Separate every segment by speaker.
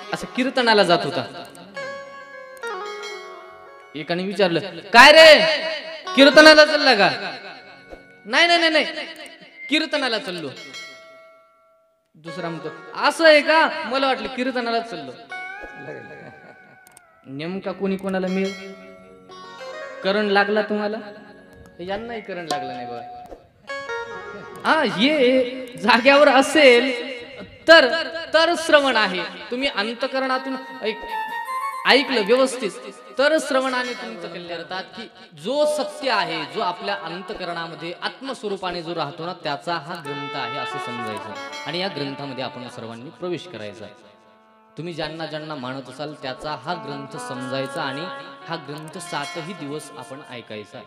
Speaker 1: असं कीर्तनाला जात होता. एकाने विचारलं, काय रे कीर्तनाला चालला का? नाही नाही नाही कीर्तनाला चाललो. दुसरा म्हणतो, असं आहे का? मला वाटलं कीर्तनाला चाललो. नेमका कोणी कोणाला मिळ करंट लागला तुम्हाला? यांनाही करंट लागला नाही बघा. हा, हे जाग्यावर असेल तर तर श्रवण आहे. तुम्ही अंतकरणातून ऐकलं व्यवस्थित तर श्रवणाने तुमचं कल्याण होतात. की जो सत्य आहे, जो आपल्या अंतकरणामध्ये आत्मस्वरूपाने जो राहतो ना, त्याचा हा ग्रंथ आहे असं समजायचं. आणि या ग्रंथामध्ये आपण सर्वांनी प्रवेश करायचा. तुम्ही ज्यांना ज्यांना मानत असाल त्याचा हा ग्रंथ समजायचा आणि हा ग्रंथ 7ही दिवस आपण ऐकायचा.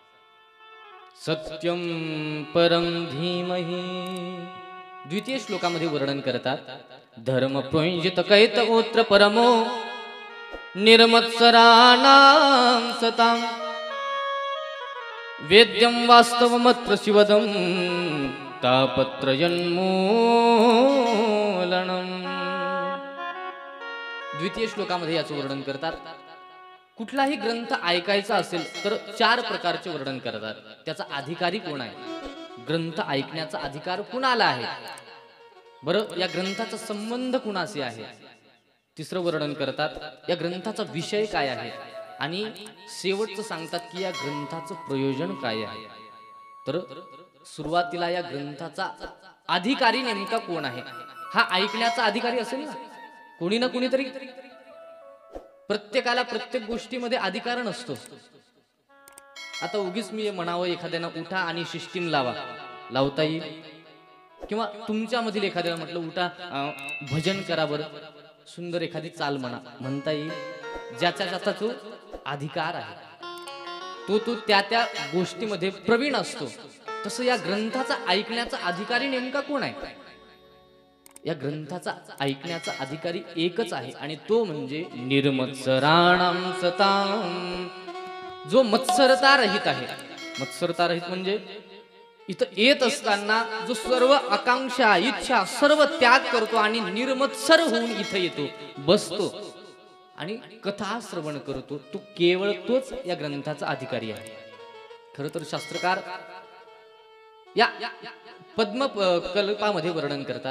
Speaker 1: सत्यम परम धीमहि. द्वितीय श्लोकामध्ये वर्णन करतात, धर्म प्रोंजित कैत ओत्र परमो निर्मत्सराणां सतां वेद्यं वास्तवमत् प्रसिवदं तापत्रयन्मूलनम्. द्वितीय श्लोकामध्ये याचं वर्णन करतात. कुठलाही ग्रंथ ऐकायचा असेल तर 4 प्रकारचे वर्णन करतात. त्याचा अधिकारी कोण आहे, ग्रंथ ऐकण्याचा अधिकार कुणाला आहे, बरं या ग्रंथाचा संबंध कुणाशी आहे. तिसरं वर्णन करतात या ग्रंथाचा विषय काय आहे. आणि शेवटचं सांगतात की या ग्रंथाचं प्रयोजन काय आहे. तर सुरुवातीला या ग्रंथाचा अधिकारी नेमका कोण आहे. हा ऐकण्याचा अधिकारी असेल ना, कोणी ना कोणीतरी. प्रत्येकाला प्रत्येक गोष्टीमध्ये अधिकार नसतो. आता उगीच मी म्हणावं एखाद्यानं उठा आणि सिस्टीम लावा, लावता येईल. किंवा तुमच्यामधील एखाद्याला म्हटलं उठा भजन करा बरं, सुंदर एखादी चाल म्हणता येईल. ज्याचा ज्याचा तो अधिकार आहे, तो त्या त्या गोष्टीमध्ये प्रवीण असतो. तसं या ग्रंथाचा ऐकण्याचा अधिकारी नेमका कोण आहे. या ग्रंथाचा ऐकण्याचा अधिकारी एकच आहे आणि तो म्हणजे निर्मत्सराणां सतां, जो मत्सरता रहित आहे. मत्सरता रहित म्हणजे इथं येत असताना जो सर्व आकांक्षा इच्छा सर्व त्याग करतो आणि निर्मत्सर होऊन इथं येतो, बसतो आणि कथा श्रवण करतो, तो केवळ तोच या ग्रंथाचा अधिकारी आहे. खरं तर शास्त्रकार या पद्मकल्पामध्ये वर्णन करतात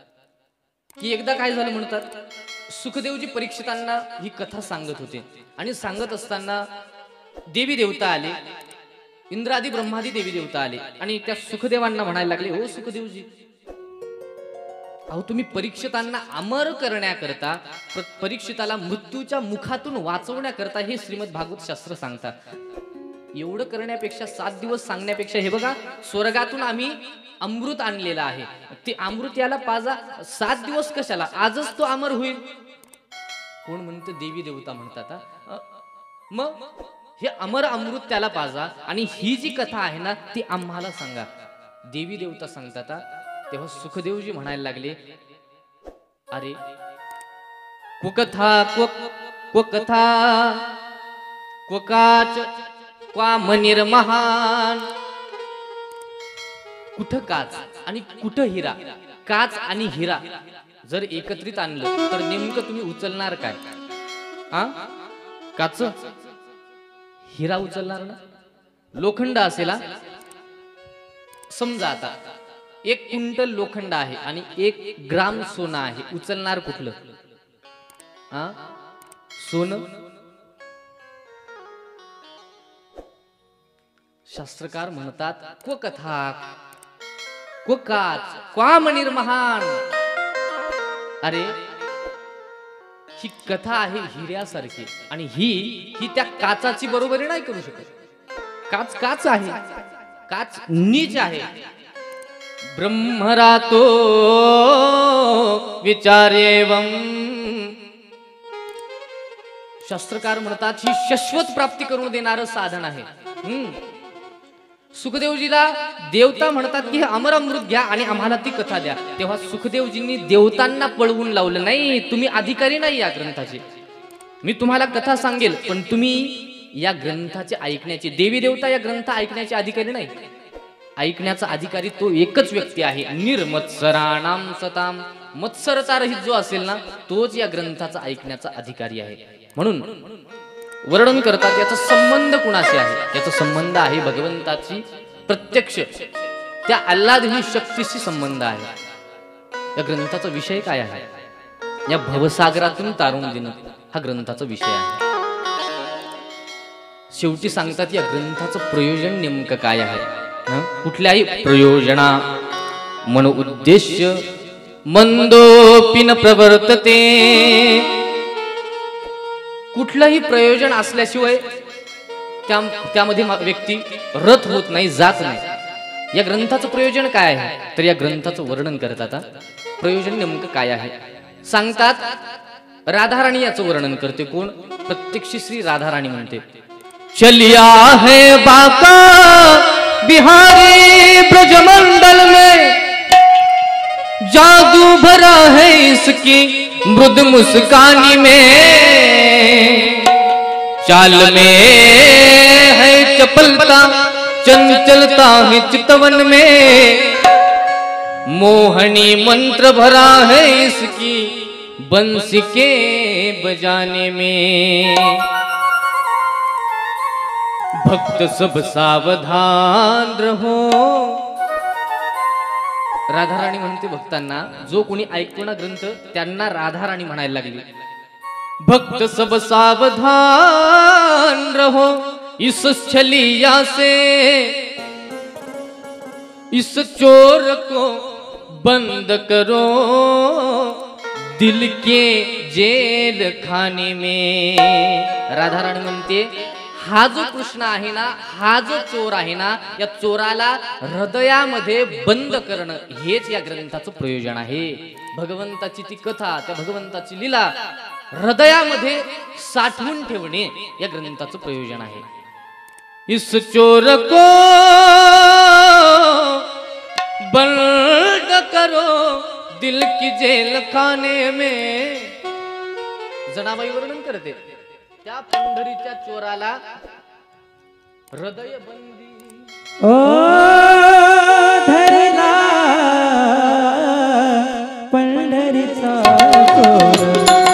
Speaker 1: की एकदा काय झालं म्हणतात, सुखदेवजी परीक्षितांना ही कथा सांगत होते आणि सांगत असताना देवी देवता आले, इंद्रादी ब्रह्मादी देवी देवता आले आणि त्या सुखदेवांना म्हणायला लागले, हो सुखदेवजी, अहो तुम्ही परीक्षितांना अमर करण्याकरता, परीक्षिताला मृत्यूच्या मुखातून वाचवण्याकरता हे श्रीमद भागवत शास्त्र सांगतात. एवढं करण्यापेक्षा 7 दिवस सांगण्यापेक्षा हे बघा स्वर्गातून आम्ही अमृत आणलेलं आहे, ते अमृत याला पाजा, 7 दिवस कशाला, आजच तो अमर होईल. कोण म्हणतं, देवी देवता म्हणतात. मग हे अमर अमृत त्याला पाजा आणि ही जी कथा आहे ना ती आम्हाला सांगा. देवी देवता सांगतात. तेव्हा सुखदेवजी म्हणायला लागले, अरे कुकथा कुकथा कुकाच क्वा मनीर महान. कुठं काच आणि कुठं हिरा. काच आणि हिरा जर एकत्रित आणलं तर नेमकं तुम्ही उचलणार काय. काच हिरा उचलणार ना, लोखंड असेल. समजा आता 1 क्विंटल लोखंड आहे आणि 1 ग्राम सोनं आहे, उचलणार कुठलं. सोनं. शास्त्रकार म्हणतात क्व कथा क्व काच क्वा मनीर महान. अरे ही कथा आहे हिऱ्यासारखी आणि ही त्या काचाची बरोबरी नाही करू शकत. काच काच आहे, काच नीच आहे. ब्रह्मरातो विचारेवम. शास्त्रकार म्हणतात ही शाश्वत प्राप्ती करून देणारं साधन आहे. सुखदेवजीला देवता म्हणतात की हे अमर अमृत घ्या आणि आम्हाला ती कथा द्या. तेव्हा सुखदेवजींनी देवतांना पळवून लावलं, नाही तुम्ही अधिकारी नाही या ग्रंथाचे, मी तुम्हाला कथा सांगेल पण तुम्ही या ग्रंथाचे ऐकण्याचे, देवी देवता या ग्रंथ ऐकण्याचे अधिकारी नाही. ऐकण्याचा अधिकारी तो एकच व्यक्ती आहे. निर्मत्सराणाम सताम, मत्सरता रहित जो असेल ना तोच या ग्रंथाचा ऐकण्याचा अधिकारी आहे. म्हणून वर्णन करतात याचा संबंध कुणाशी आहे? याचा संबंध आहे भगवंताची प्रत्यक्ष त्या आल्हादही शक्तीशी संबंध आहे. या ग्रंथाचा विषय काय आहे? या भवसागरातून तारून देणं हा ग्रंथाचा विषय आहे. शेवटी सांगतात या ग्रंथाचं प्रयोजन नेमकं काय आहे? कुठल्याही प्रयोजना मन उद्देश्य मंदोपि न प्रवर्तते. कुठलंही प्रयोजन असल्याशिवाय त्यामध्ये व्यक्ती रत होत नाही, जात नाही. या ग्रंथाचं प्रयोजन काय आहे? तर या ग्रंथाचं वर्णन करतात. प्रयोजन नेमकं काय आहे सांगतात. राधाराणी याचं वर्णन करते. कोण? प्रत्यक्ष श्री राधाराणी म्हणते, चलिया है बाका बिहारी ब्रजमंडल में, जादू भरा है इसकी मृद मुस्कानी में, चाल में है चपलता चंचलता है चितवन में, मोहनी मंत्र भरा है इसकी बंसी के बजाने में, भक्त सब सावधान रहो. राधाराणी म्हणते भक्तांना, जो कोणी ऐकतो ना ग्रंथ त्यांना राधाराणी म्हणायला लागली. भक्त सब सावधान रहो इस छलिया से, इस चोर को बंद करो दिल के जेल खाने में. राधाराणी म्हणते, हा जो कृष्ण आहे ना, हा जो चोर आहे ना, या चोराला हृदयामध्ये बंद करणं हेच या ग्रंथाचं प्रयोजन आहे. भगवंताची ती कथा, त्या भगवंताची लीला हृदयामध्ये साठवून ठेवणे या ग्रंथाचं प्रयोजन आहे. इस चोर को बंद करो दिल की जेल खाने में. जनाबाई वर्णन करते, त्या पंढरीच्या चोराला हृदय बंदी
Speaker 2: ओ धरला पंढरीचा चोर,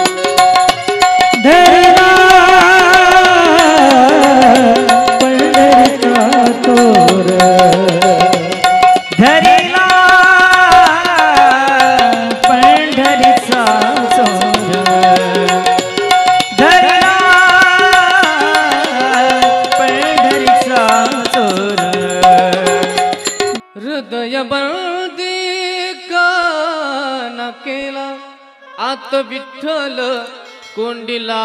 Speaker 2: धरला पंढरीचा चोर, धरला पंढरीचा चोर, धरला पंढरीचा चोर.
Speaker 1: हृदय बंदी का न केला आत विठ्ठल कोंडीला.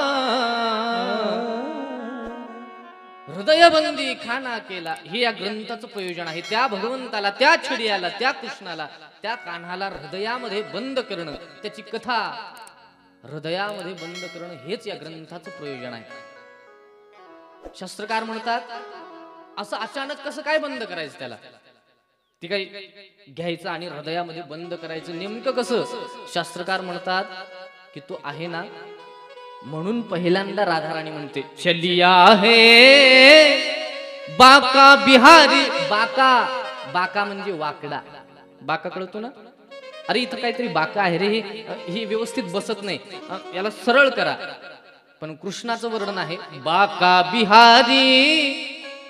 Speaker 1: हृदयबंदी खाना केला हे या ग्रंथाचं प्रयोजन आहे. त्या भगवंताला, त्या छडियाला, त्या कृष्णाला, त्या कान्हाला हृदयामध्ये बंद करणं, त्याची कथा हृदयामध्ये बंद करणं हेच या ग्रंथाचं प्रयोजन आहे. शास्त्रकार म्हणतात, असं अचानक कसं काय बंद करायचं त्याला? ती काही घ्यायचं आणि हृदयामध्ये बंद करायचं नेमकं कसं? शास्त्रकार म्हणतात की तो आहे ना, म्हणून पहिल्यांदा राधाराणी म्हणते, चलिया है बाका बिहारी. बाका, बाका म्हणजे वाकडा. बाका कळतो ना? अरे इथं काहीतरी बाका आहे रे, हे व्यवस्थित बसत नाही, याला सरळ करा. पण कृष्णाचं वर्णन आहे बाका बिहारी.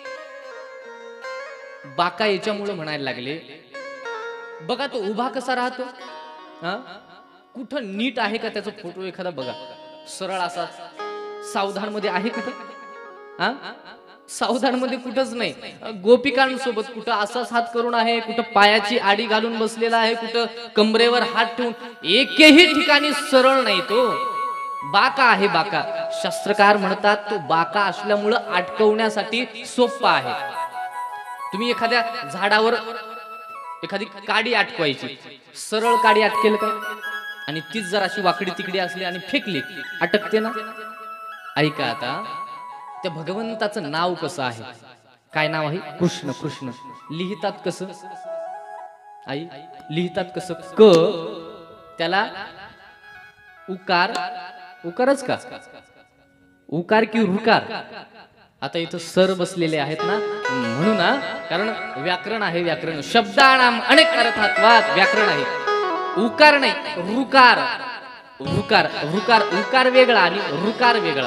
Speaker 1: बाका याच्यामुळे म्हणायला लागले, बघा तो उभा कसा राहतो, कुठं नीट आहे का त्याचा फोटो एखादा बघा, सरळ असा. सावधान मध्ये आहे कुठं? सावधान मध्ये कुठंच नाही. गोपिकांसोबत कुठं असाच हात करून आहे, कुठं पायाची आडी घालून बसलेला आहे, कुठं कमरेवर हात ठेवून, एकही ठिकाणी सरळ नाही. तो बाका आहे. बाका शास्त्रकार म्हणतात तो बाका असल्यामुळं अटकवण्यासाठी सोपा आहे. तुम्ही एखाद्या झाडावर एखादी काडी अटकवायची, सरळ काडी अटकेल का? आणि तीच जर अशी वाकडी तिकडी असली आणि फेकली, अटकते ना? ऐका आता, त्या भगवंताचं नाव कसं आहे? काय नाव आहे? कृष्ण. कृष्ण लिहितात कसं आई? लिहितात कसं? क त्याला उकार, उकारच का? उकार की रुकार? आता इथं सर बसलेले आहेत ना, म्हणून ना, कारण व्याकरण आहे. व्याकरण शब्दानाम अनेक अर्थात्वात व्याकरण आहे. उकार नाही, रुकार. रुकार रुकार उकार वेगळा आणि रुकार वेगळा.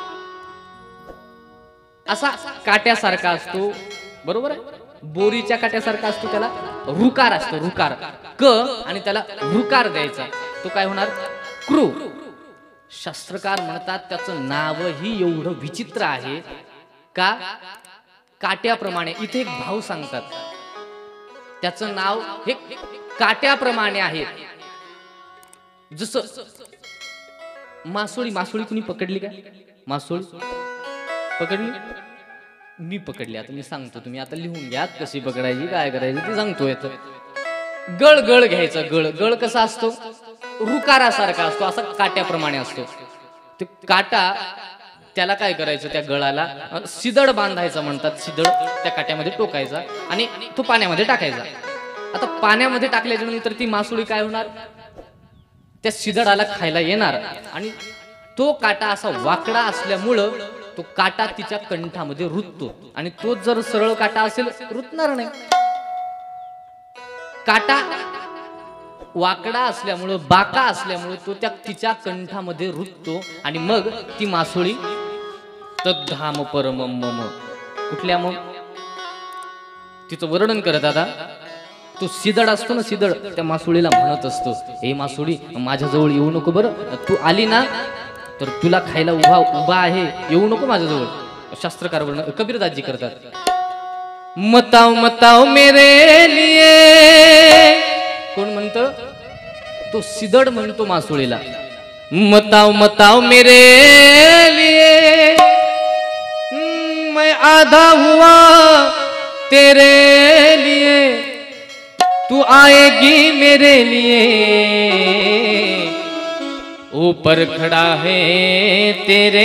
Speaker 1: असा काट्यासारखा असतो, बरोबर आहे. बोरीच्या काट्यासारखा असतो, त्याला रुकार असतो. रुकार क आणि त्याला रुकार द्यायचा, तो काय होणार? क्रू. शास्त्रकार म्हणतात त्याचं नावही एवढं विचित्र आहे का, काट्याप्रमाणे. इथे एक भाव सांगतात, त्याचं नाव हे काट्याप्रमाणे आहे. जसं मासोळी. मासोळी कुणी पकडली का? मासोळी पकडली? मी पकडली. आता मी सांगतो, तुम्ही आता लिहून घ्या कशी पकडायची, काय करायची ते सांगतोय. गळ गळ घ्यायचा. गळ गळ कसा असतो? रुकारासारखा असतो, असा काट्याप्रमाणे असतो. ते काटा, त्याला काय करायचं, त्या गळाला सिदड बांधायचा म्हणतात. सिदड त्या काट्यामध्ये टोकायचा आणि तो पाण्यामध्ये टाकायचा. आता पाण्यामध्ये टाकल्याच्या नंतर ती मासोळी काय होणार? त्या सिदडाला खायला येणार आणि तो काटा असा वाकडा असल्यामुळं तो काटा तिच्या कंठामध्ये रुततो आणि तो जर सरळ काटा असेल रुतणार नाही. काटा वाकडा असल्यामुळं, बाका असल्यामुळे तो त्या तिच्या कंठामध्ये रुततो आणि मग ती मासोळी तद्धाम परम मम. कुठल्या मग? तिचं वर्णन करत आता. तो सिदड असतो ना, सिदड त्या मासोळीला म्हणत असतो, हे मासोळी माझ्याजवळ येऊ नको बरं. तू आली ना तर तुला खायला उभा आहे, येऊ नको माझ्याजवळ. शास्त्रकार वर्णन कबीरदासजी करतात. मताव मताव मेरे लिए. कोण म्हणतं? तो सिदड म्हणतो मासोळीला, मताव मताव मेरे लिए, मैं आधा हुआ तेरे लिए, तू आएगी मेरे लिए, ऊपर खड़ा है तेरे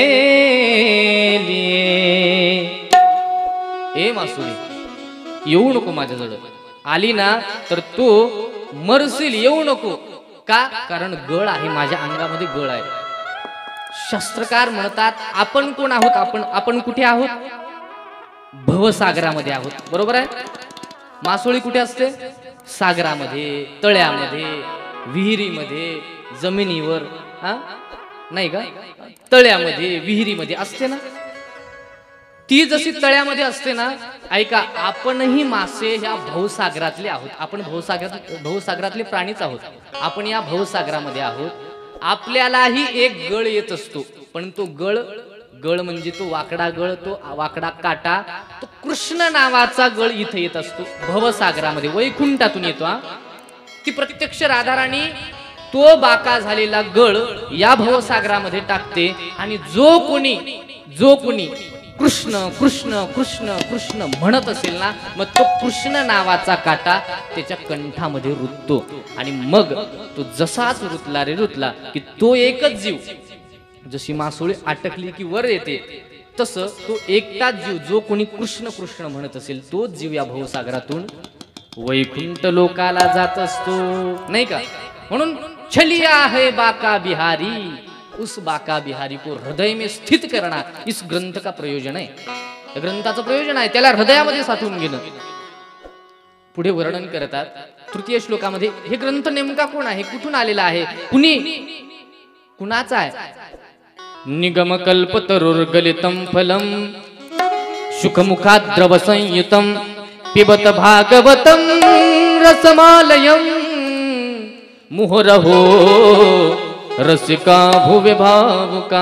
Speaker 1: लिए. ए मासुरी येऊ नको माझ्याजवळ. आली ना तर तू मरशील, येऊ नको. का? कारण गळ आहे, माझ्या अंगामध्ये गळ आहे. शास्त्रकार म्हणतात आपण कोण आहोत? आपण कुठे आहोत? भवसागरामध्ये आहोत, बरोबर आहे. मासोळी कुठे असते? सागरामध्ये, तळ्यामध्ये, विहिरीमध्ये, जमिनीवर. हा नाही का? तळ्यामध्ये, विहिरीमध्ये असते ना. ती जशी तळ्यामध्ये असते ना, ऐका, आपणही मासे ह्या भवसागरातले आहोत. आपण भवसागरातले प्राणीच आहोत. आपण या भवसागरामध्ये आहोत. आपल्यालाही एक गळ येत असतो, पण तो गळ म्हणजे तो वाकडा गळ, तो वाकडा काटा, तो कृष्ण नावाचा गळ इथे येत असतो भवसागरामध्ये. वैकुंठातून येतो. ती प्रत्यक्ष राधाराणी तो बाका झालेला गळ या भवसागरामध्ये टाकते आणि जो कोणी कृष्ण कृष्ण कृष्ण कृष्ण म्हणत असेल ना, मग तो कृष्ण नावाचा काटा त्याच्या कंठामध्ये रुततो आणि मग तो जसाच रुतला की तो एकच जीव, जशी मासोळी अटकली की वर येते, तसं तो एकटाच जीव जो कोणी कृष्ण कृष्ण म्हणत असेल तोच जीव या भवसागरातून वैकुंठ लोकाला जात असतो, नाही का. म्हणून छलिया है बाका बिहारी, उस बाका बिहारी को हृदय में स्थित करना इस ग्रंथ का प्रयोजन आहे. या ग्रंथाचं प्रयोजन आहे त्याला हृदयामध्ये साठवून घेणं. पुढे वर्णन करतात तृतीय श्लोकामध्ये हे ग्रंथ नेमका कोण आहे, कुठून आलेला आहे, कुणाचा आहे. निगम कल्पतरुर्गलितं फलम सुखमुखाद्रव संयुतं पिबत भागवतं रसमालयं मुहुरहो रसिका भुवे भावुका.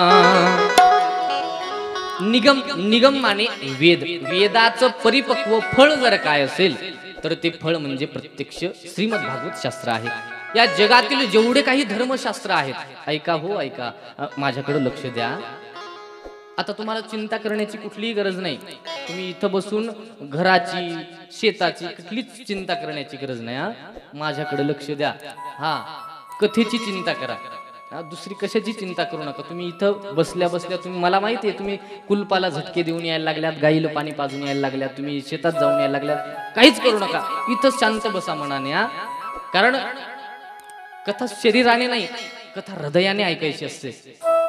Speaker 1: निगम माने वेद. वेदाचं परिपक्व फळ जर काय असेल तर ते फळ म्हणजे प्रत्यक्ष श्रीमद भागवत शास्त्र आहे. या जगातील जेवढे काही धर्मशास्त्र आहेत, ऐका हो ऐका, माझ्याकडे लक्ष द्या. आता तुम्हाला चिंता करण्याची कुठलीही गरज नाही. तुम्ही इथं बसून घराची, शेताची कुठलीच चिंता करण्याची गरज नाही. माझ्याकडे लक्ष द्या. कथेची चिंता करा, दुसरी कशाची चिंता करू नका. तुम्ही इथं बसल्या तुम्ही, मला माहिती आहे तुम्ही कुलपाला झटके देऊन यायला लागल्यात, गाईला पाणी पाजून यायला लागल्यात, तुम्ही शेतात जाऊन यायला लागल्यात, काहीच करू नका. इथं शांत बसा मनाने. कारण कथा शरीराने नाही, कथा हृदयाने ऐकायची असते.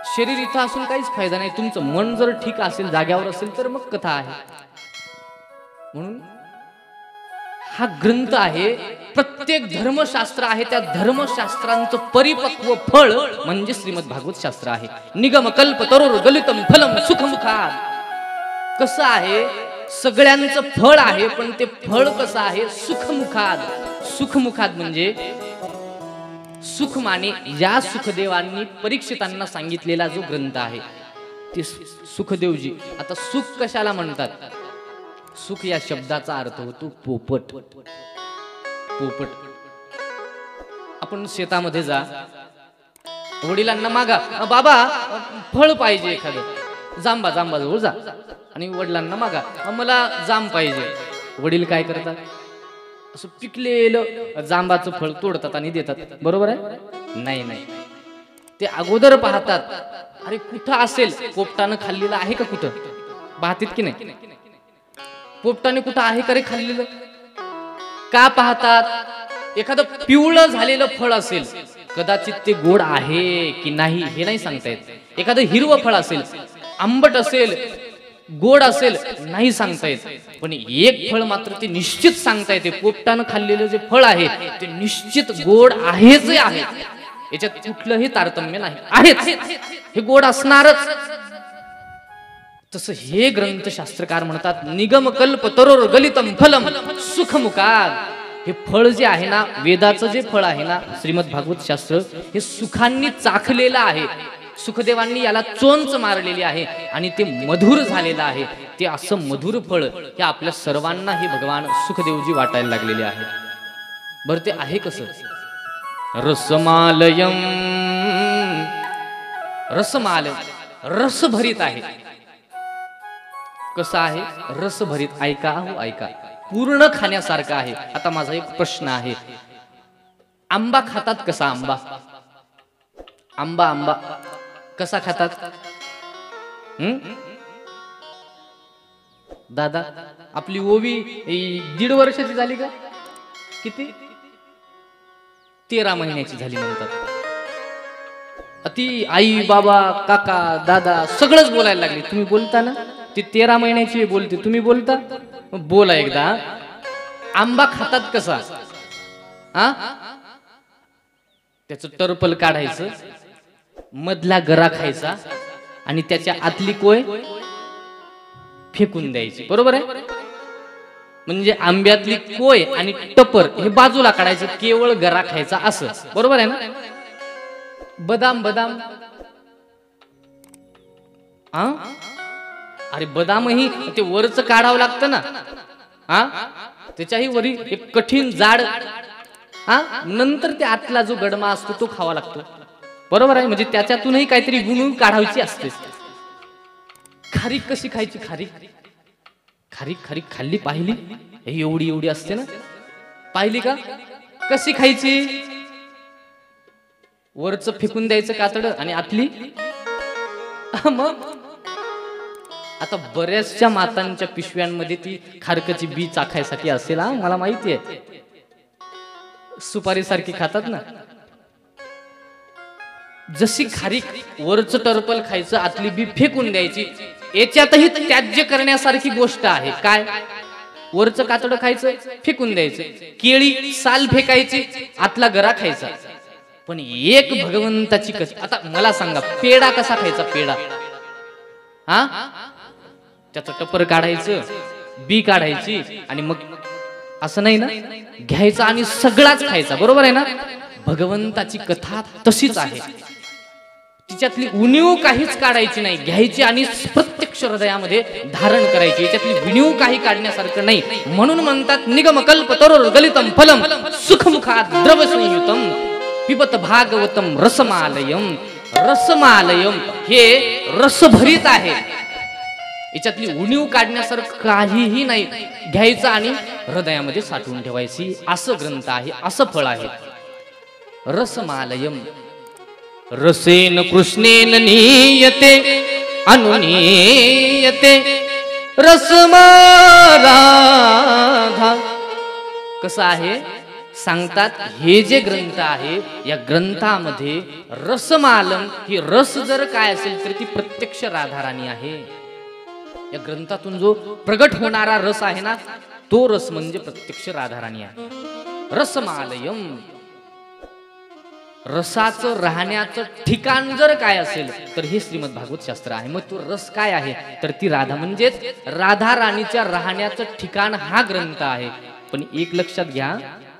Speaker 1: शरीर इथं असून काहीच फायदा नाही. तुमचं मन जर ठीक असेल, जाग्यावर असेल, तर मग कथा आहे. म्हणून हा ग्रंथ आहे, प्रत्येक धर्मशास्त्र आहे, त्या धर्मशास्त्रांचं परिपक्व फळ म्हणजे श्रीमद भागवत शास्त्र आहे. निगम कल्प तरोर गलितम फलम सुखमुखाद. कसं आहे, सगळ्यांचं फळ आहे, पण ते फळ कसं आहे, सुखमुखाद. सुखमुखाद म्हणजे सुख माने या सुखदेवांनी परीक्षितांना सांगितलेला जो ग्रंथ आहे ते सुखदेवजी. आता सुख कशाला म्हणतात? सुख या शब्दाचा अर्थ होतो पोपट. पोपट. आपण शेतामध्ये जा, वडिलांना मागा, बाबा फळ पाहिजे एखादं, जांबा जवळ जा आणि वडिलांना मागा, मला जांब पाहिजे. वडील काय करतात? असं पिकलेलं जांबाचं फळ तोडतात आणि देतात. बरोबर आहे? नाही, ते अगोदर पाहतात, अरे कुठं असेल, पोपटानं खाल्लेलं आहे का कुठं, पाहतात की नाही? पोपटाने कुठं आहे का रे खाल्लेलं? का पाहतात? एखादं पिवळं झालेलं फळ असेल, कदाचित ते गोड आहे की नाही हे नाही सांगता येत. एखादं हिरवं फळ असेल, आंबट असेल, गोड असेल, नाही सांगता येत. पण एक फळ मात्र ते निश्चित सांगता येते, पोपटानं खाल्लेलं जे फळ आहे ते निश्चित गोड आहेच आहे. याच्यात कुठलंही तारतम्य नाही, आहेच, हे गोड असणारच. तसं हे ग्रंथशास्त्रकार म्हणतात, निगम कल्प तरोर गलितम फलम सुखमुखाद. हे फळ जे आहे ना, वेदाचं जे फळ आहे ना, श्रीमद भागवत शास्त्र, हे सुखांनी चाखलेलं आहे. सुखदेवांनी याला चोंच मारलेली आहे आणि ते मधुर झालेलं आहे. ते असं मधुर फळ हे आपल्या सर्वांना हे भगवान सुखदेवजी वाटायला लागलेले आहे. बरं ते आहे कसं? रसमालयम. रसमालय, रसभरित आहे. कसं आहे? रसभरित. ऐका हो ऐका, पूर्ण खाण्यासारखं आहे. आता माझा एक प्रश्न आहे, आंबा खातात कसा? आंबा कसा खातात? दादा, आपली ओवी 1.5 वर्षाची झाली का? किती? 13 महिन्याची झाली म्हणतात. ती आई, बाबा, काका, दादा सगळंच बोलायला लागली. तुम्ही बोलता ना? ती 13 महिन्याची बोलते, तुम्ही बोलता? बोला एकदा. आंबा खातात कसा? त्याचं टरपल काढायचं, मधला गरा खायचा आणि त्याच्या आतली कोय फेकून द्यायची. बरोबर आहे? म्हणजे आंब्यातली कोय आणि टपर हे बाजूला काढायचं, केवळ गरा खायचा, असं. बरोबर आहे ना? बदाम अरे बदामही ते वरच काढावं लागतं ना, त्याच्याही वरी एक कठीण जाड, नंतर ते आतला जो गडमा असतो तो खावा लागतो. बरोबर आहे? म्हणजे त्याच्यातूनही काहीतरी गुणून काढायची असते. खारीक कशी खायची? खारीक खाल्ली, पाहिली? एवढी असते ना, पाहिली का? कशी खायची? वरच फेकून द्यायचं कातड आणि आतली. मग आता बऱ्याचशा मातांच्या पिशव्यांमध्ये ती खारकाची बी चाखायसाठी असेल, मला माहिती आहे. सुपारी सारखी खातात ना. जशी खारीक, वरच टरपल खायचं, आतली बी फेकून द्यायची, याच्यातही त्याज्य करण्यासारखी गोष्ट आहे. काय? वरचं कातड खायचं, फेकून द्यायचं. केळी साल फेकायची, आतला गरा खायचा. पण एक भगवंताची कशी? आता मला सांगा, पेढा कसा खायचा? पेढा त्याचं टपर काढायचं, बी काढायची आणि मग असं नाही ना, घ्यायचा आणि सगळाच खायचा. बरोबर आहे ना? भगवंताची कथा तशीच आहे. तिच्यातली उणीव काहीच काढायची नाही, घ्यायची आणि प्रत्यक्ष हृदयामध्ये धारण करायची. याच्यातली विणीव काही काढण्यासारखं नाही. म्हणून म्हणतात, निगम कल्प तरोर गलितम फलम सुखमुखाद द्रव संयुतम पिबत भागवतम रसमालयम. रसमालयम हे रसभरित आहे. याच्यातली उणीव काढण्यासारखं काहीही नाही. घ्यायचं आणि हृदयामध्ये साठवून ठेवायची, असं ग्रंथ आहे, असं फळ आहे. रसमालयम. रसेन कृष्णेन नीयते अनुनीयते रसमाराधा. कसं आहे? सांगतात हे जे ग्रंथ आहे या ग्रंथामध्ये रसमालम ही रस जर काय असेल तर ती प्रत्यक्ष राधाराणी आहे. या ग्रंथातून जो प्रगट होणारा रस आहे ना तो रस म्हणजे प्रत्यक्ष राधाराणी आहे. रसमालयम रसाचं राहण्याचं ठिकाण जर काय असेल तर हे श्रीमद भागवत शास्त्र आहे. मग तो रस काय आहे तर ती राधा म्हणजेच राधा राणीच्या राहण्याचं ठिकाण हा ग्रंथ आहे. पण एक लक्षात घ्या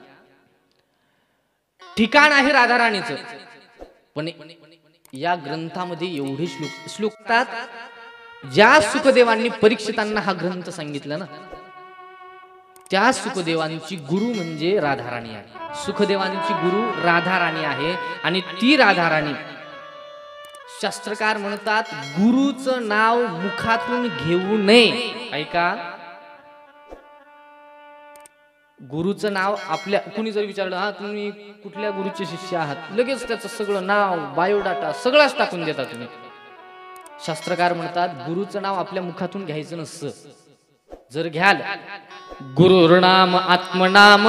Speaker 1: ठिकाण आहे राधा राणीचं पण या ग्रंथामध्ये एवढे श्लोकतात ज्या सुखदेवांनी परीक्षितांना हा ग्रंथ सांगितला ना त्या सुखदेवांची गुरु म्हणजे राधाराणी आहे. सुखदेवांची गुरु राधाराणी आहे आणि ती राधाराणी शास्त्रकार म्हणतात गुरुचं नाव मुखातून घेऊ नये. ऐका गुरुचं नाव आपल्या कुणी जर विचारलं हा तुम्ही कुठल्या गुरुचे शिष्य आहात लगेच त्याचं सगळं नाव बायोडाटा सगळंच टाकून देता तुम्ही. शास्त्रकार म्हणतात गुरुचं नाव आपल्या मुखातून घ्यायचं नसतं. जर घ्याल गुरुर्नाम आत्मनाम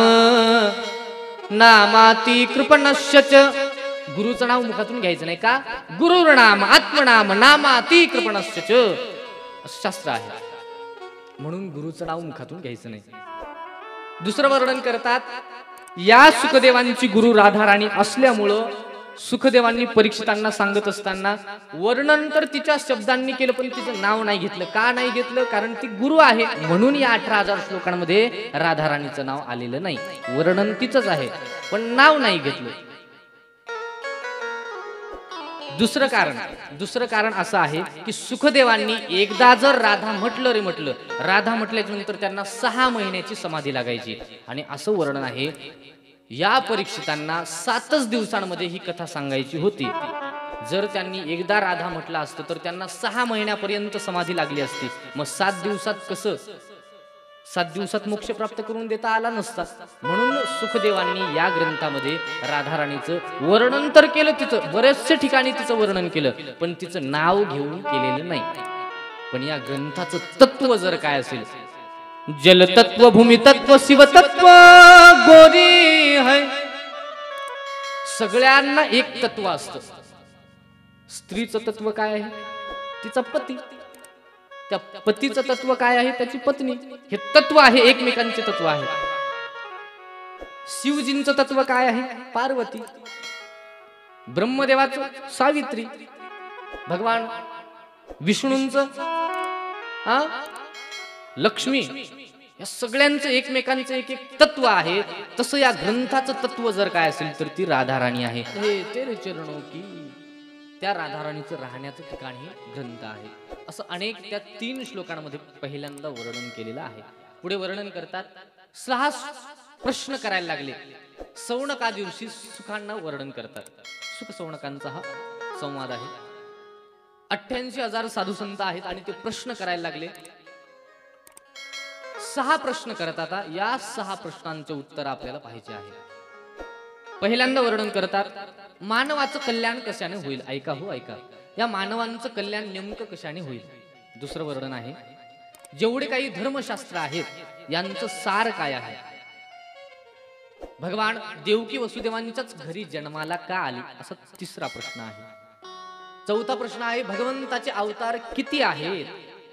Speaker 1: नामाती कृपणश्च गुरुचं नाव मुखातून घ्यायचं नाही का गुरुर्नाम आत्मनाम नामाती कृपणश्च शास्त्र आहे. म्हणून गुरुचं नाव मुखातून घ्यायचं नाही. दुसरं वर्णन करतात या सुखदेवांची गुरु राधाराणी असल्यामुळं सुखदेवांनी परीक्षितांना सांगत असताना वर्णन तर तिच्या शब्दांनी केलं पण तिचं नाव नाही घेतलं. का नाही घेतलं कारण ती गुरु आहे म्हणून या 18,000 श्लोकांमध्ये राधाराणीचं नाव आलेलं नाही. वर्णन तिचंच आहे पण नाव नाही घेतलं. दुसरं कारण असं आहे की सुखदेवांनी एकदा जर राधा म्हटलं राधा म्हटल्याच्या नंतर त्यांना 6 महिन्याची समाधी लागायची आणि असं वर्णन आहे या परीक्षितांना 7च दिवसांमध्ये ही कथा सांगायची होती. जर त्यांनी एकदा राधा म्हटलं असतं तर त्यांना 6 महिन्यापर्यंत समाधी लागली असती. मग 7 दिवसात कसं 7 दिवसात मोक्ष प्राप्त करून देता आला नसता. म्हणून सुखदेवांनी या ग्रंथामध्ये राधाराणीचं वर्णन तर केलं तिचं बरेचशे ठिकाणी तिचं वर्णन केलं पण तिचं नाव घेऊन केलेलं नाही. पण या ग्रंथाचं तत्व जर काय असेल जल तत्व भूमी तत्व शिव तत्व गोरी है. सगळ्यांना एक तत्व असतं. स्त्रीचं तत्व काय आहे तिचा पती त्या पतीचं तत्व काय आहे त्याची पत्नी. हे तत्व आहे एकमेकांचे तत्व आहे. शिवजींचं तत्व काय आहे पार्वती ब्रह्मदेवाचं सावित्री भगवान विष्णूंचं लक्ष्मी. या सगळ्यांचं एकमेकांचं एक तत्व आहे. तसं या ग्रंथाचं तत्व जर काय असेल तर ती राधाराणी आहे. हे तेरे चरणों की त्या राधाराणीचं राहण्याचं ठिकाण हे ग्रंथ आहे. असं अनेक त्या 3 श्लोकांमध्ये पहिल्यांदा वर्णन केलेलं आहे. पुढे वर्णन करतात 6 प्रश्न करायला लागले. सौनका दिवशी सुखांना वर्णन करतात. सुख सौनकांचा हा संवाद आहे. 88,000 साधू संत आहेत आणि ते प्रश्न करायला लागले. 6 प्रश्न करतात. या 6 प्रश्नांचे उत्तर आपल्याला पाहिजे आहे. पहिल्यांदा वर्णन करतात मानवाचं कल्याण कशाने होईल. ऐका हो ऐका या मानवांचं कल्याण नेमकं कशाने होईल. दुसरं वर्णन आहे जेवढे काही धर्मशास्त्र आहेत यांचं सार काय आहे. भगवान देवकी वसुदेवांच्याच घरी जन्माला का आले असा 3रा प्रश्न आहे. 4था प्रश्न आहे भगवंताचे अवतार किती आहेत.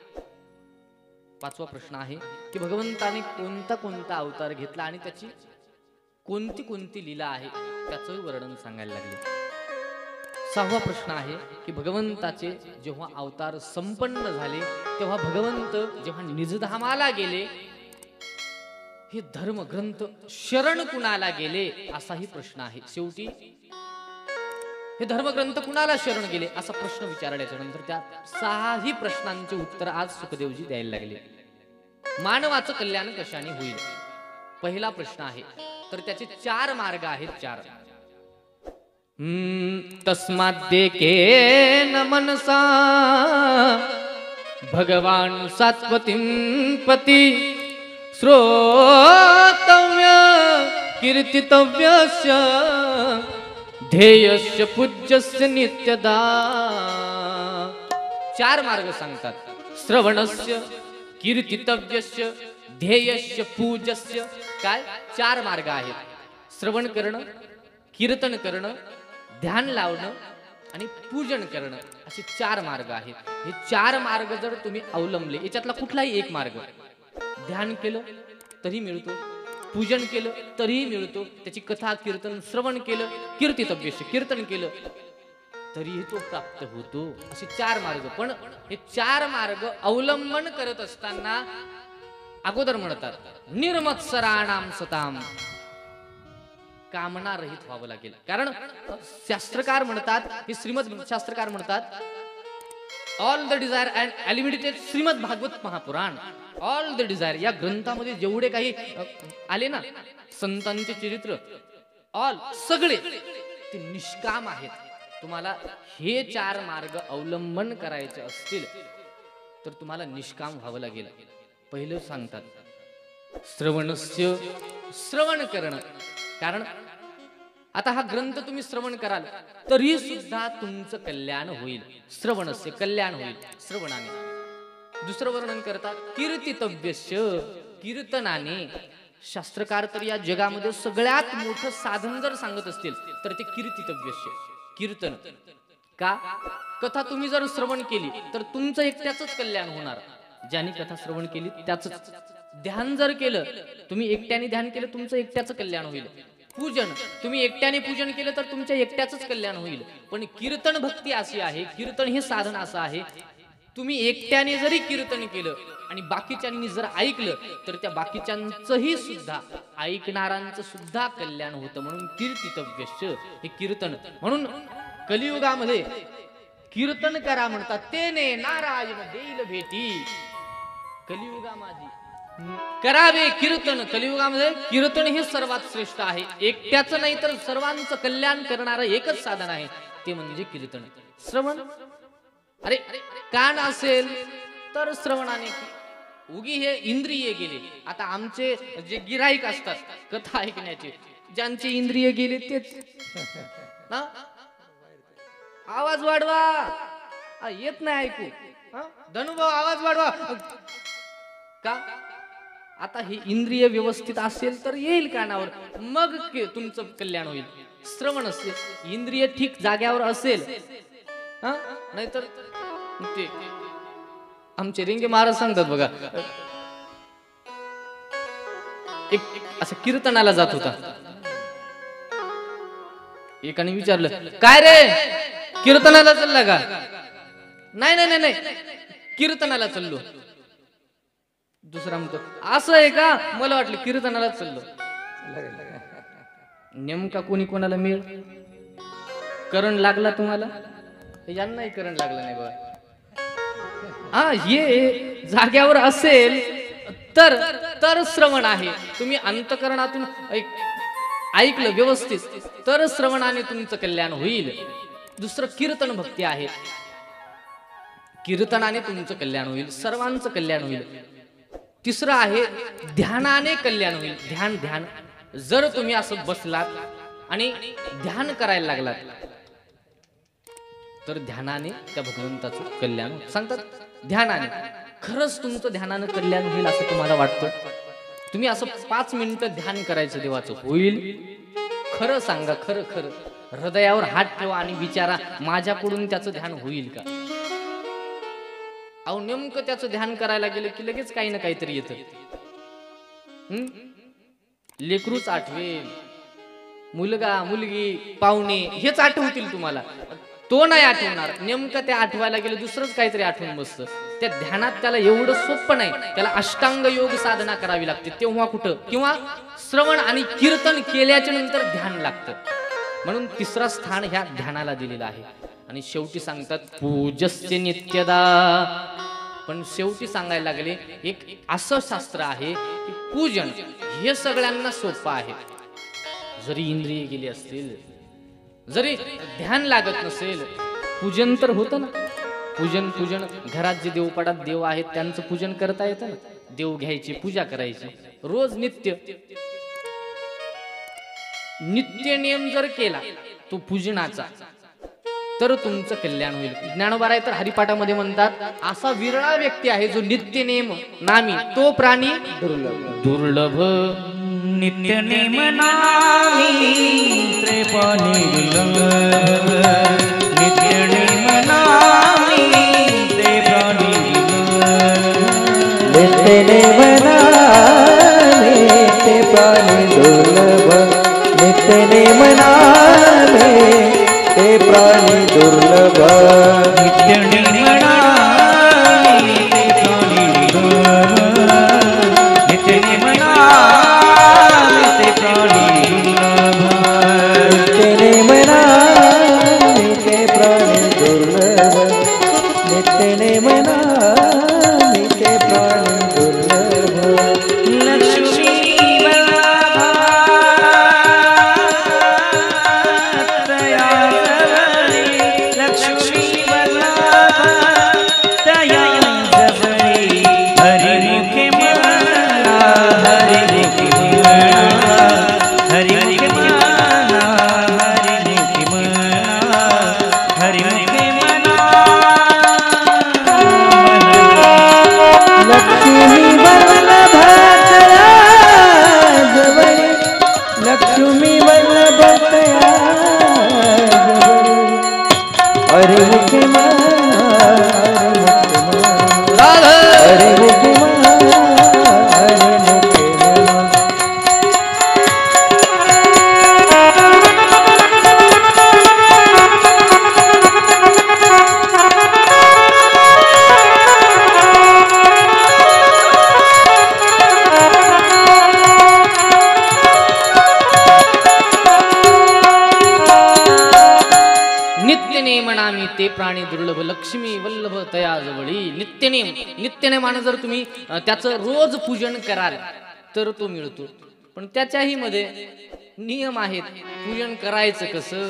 Speaker 1: 5वा प्रश्न आहे की भगवंताने कोणता अवतार घेतला आणि त्याची कोणती लीला आहे त्याचं वर्णन सांगायला लागले. 6वा प्रश्न आहे की भगवंताचे जेव्हा अवतार संपन्न झाले तेव्हा भगवंत जेव्हा निजधामाला गेले हे धर्म ग्रंथ शरण कुणाला गेले असाही प्रश्न आहे. शेवटी हे धर्मग्रंथ कुणाला शरण गेले असा प्रश्न विचारल्याच्या नंतर त्या 6ही प्रश्नांचे उत्तर आज सुखदेवजी द्यायला लागले. मानवाचं कल्याण कशाने होईल. पहिला प्रश्न आहे तर त्याचे 4 मार्ग आहेत. 4 तस्माद्देकेन मनसा भगवान सात्वतीं पती श्रोतव्य कीर्तितव्यस्य ध्येयस्य पूज्यस्य नित्यदा. 4 मार्ग सांगतात. श्रवणस्य कीर्तितव्यस्य ध्येयस्य पूज्यस्य काय 4 मार्ग आहेत. श्रवण करणं, कीर्तन करणं, ध्यान लावणं आणि पूजन करणं असे 4 मार्ग आहेत. हे 4 मार्ग जर तुम्ही अवलंबले, याच्यातला कुठलाही एक मार्ग, ध्यान केलं तरी मिळतो, पूजन केलं तरीही मिळतो, त्याची कथा कीर्तन श्रवण केलं, कीर्तितव्य कीर्तन केलं तरीही तो प्राप्त होतो. असे 4 मार्ग. पण हे 4 मार्ग अवलंबन करत असताना अगोदर म्हणतात निर्मत्सराणाम सताम, कामना रहित व्हावं लागेल. कारण शास्त्रकार म्हणतात, हे श्रीमद शास्त्रकार म्हणतात, all the desire and unlimited Shrimad Bhagavat Mahapuran, all the desire या ग्रंथामध्ये जेवढे काही आले ना संतांचे चरित्र, ऑल सगळे ते निष्काम आहेत. तुम्हाला हे 4 मार्ग अवलंबन करायचे असतील तर तुम्हाला निष्काम व्हावं लागेल. पहिलं सांगतात श्रवणस्य, श्रवण करणं. कारण आता हा ग्रंथ तुम्ही श्रवण कराल तरी सुद्धा तुमचं कल्याण होईल. श्रवणस्य कल्याण होईल श्रवणाने. दुसरं वर्णन करतात कीर्तितव्यस्य, कीर्तनाने. शास्त्रकार तर या जगामध्ये सगळ्यात मोठं साधन जर सांगत असतील तर ते कीर्तितव्यस्य, कीर्तन. का? कथा तुम्ही जर श्रवण केली तर तुमचं एकट्याच कल्याण होणार, ज्यांनी कथा श्रवण केली त्याच. ध्यान जर केलं, तुम्ही एकट्याने ध्यान केलं तुमचं एकट्याच कल्याण होईल. पूजन तुम्ही एकट्याने पूजन केलं तर तुमच्या एकट्याच कल्याण होईल. पण कीर्तन भक्ती अशी आहे, कीर्तन हे साधन असं आहे, तुम्ही एकट्याने जरी कीर्तन केलं आणि बाकीच्यांनी जर ऐकलं तर त्या बाकीच्यांचंही सुद्धा, ऐकणाऱ्यांचं सुद्धा कल्याण होतं. म्हणून कीर्तितव्यश्च हे कीर्तन. म्हणून कलियुगामध्ये कीर्तन करा म्हणतात, तेने नारायण देईल भेटी. कलियुगामध्ये करावे कीर्तन. कलियुगामध्ये कीर्तन हे सर्वात श्रेष्ठ आहे. एकट्याचं नाही तर सर्वांचं कल्याण करणारं एकच साधन आहे, ते म्हणजे कीर्तन. श्रवण, अरे कान असेल तर श्रवणाने. उगी हे इंद्रिय गेले. आता आमचे जे गिराईक असतात कथा ऐकण्याचे, ज्यांचे इंद्रिय गेले तेच ना, आवाज वाढवा, येत नाही ऐकू, धनुभाऊ आवाज वाढवा. का? आता हे इंद्रिय व्यवस्थित असेल तर येईल कानावर, मग तुमचं कल्याण होईल. श्रवण असेल, इंद्रिय ठीक जाग्यावर असेल, नाहीतर ते आमचे रिंगे महाराज सांगतात बघा, एक असं कीर्तनाला जात होता, एकाने विचारलं काय रे कीर्तनाला चालला का? नाही नाही नाही कीर्तनाला चाललो. दुसरा म्हणतो असं आहे का? मला वाटलं कीर्तनाला चाललो. नेमका कोणी कोणाला मिळ? करण लागला तुम्हाला? यांनाही करण लागला नाही बघा. हा, हे जाग्यावर असेल तर तर श्रवण आहे. तुम्ही अंतकरणातून ऐकलं व्यवस्थित तर श्रवणाने तुमचं कल्याण होईल. दुसरं कीर्तन भक्ती आहे, कीर्तनाने तुमचं कल्याण होईल, सर्वांचं कल्याण होईल. तिसरं आहे ध्यानाने कल्याण होईल. ध्यान, ध्यान. जर तुम्ही असं बसलात आणि ध्यान करायला लागलात तर ध्यानाने त्या भगवंताचं कल्याण सांगतात. ध्यानाने खरंच तुमचं ध्यानानं कल्याण होईल असं तुम्हाला वाटतं? तुम्ही असं 5 मिनिटं ध्यान करायचं देवाचं, होईल? खरं सांगा, खरं खरं हृदयावर हात ठेवा आणि विचारा, माझ्याकडून त्याचं ध्यान होईल का? अहो, नेमकं त्याचं ध्यान करायला गेलं की लगेच काही ना काहीतरी येतं. लेकरूच आठवेल, मुलगा मुलगी पाहुणे हेच आठवतील तुम्हाला, तो नाही आठवणार. नेमकं ते आठवायला गेलं दुसरंच काहीतरी आठवून बसतं. त्या ध्यानात त्याला एवढं सोपं नाही, त्याला अष्टांग योग साधना करावी लागते. तेव्हा कुठं? किंवा श्रवण आणि कीर्तन केल्याच्या नंतर ध्यान लागतं. म्हणून तिसरा स्थान ह्या ध्यानाला दिलेला आहे. आणि शेवटी सांगतात पूजस्य नित्यदा. पण शेवटी सांगायला लागले एक असं शास्त्र आहे की पूजन हे सगळ्यांना सोपं आहे. जरी इंद्रिय गेली असतील, जरी ध्यान लागत नसेल, पूजन तर होतं ना. पूजन, पूजन घरात जे देवपाडात देव आहेत त्यांचं पूजन करता येतं ना. देव घ्यायची, पूजा करायची रोज नित्य. नित्य नियम जर केला तो पूजनाचा तर तुमचं कल्याण होईल. ज्ञानोबा तर हरिपाठामध्ये म्हणतात, असा विरळा व्यक्ती आहे जो नित्य नेम नामी, तो प्राणी दुर्लभ.
Speaker 2: नित्य नेम नामी त्रिपाणी दुर्लभ नित्य नेम नामी त्रिपाणी दुर्लभ नित्य नेम नामी त्रिपाणी दुर्लभ नित्य नेम नामी त्रिपाणी दुर्लभ नित्य नेम नामी त्रिपाणी दुर्लभ नित्य नेम
Speaker 1: ते प्राणी दुर्लभ लक्ष्मी वल्लभ तया जवळी. नित्यनेम नित्यनेमानं जर तुम्ही त्याचं रोज पूजन कराल तर तो मिळतो. पण त्याच्याही मध्ये नियम आहेत. पूजन करायचं कसं.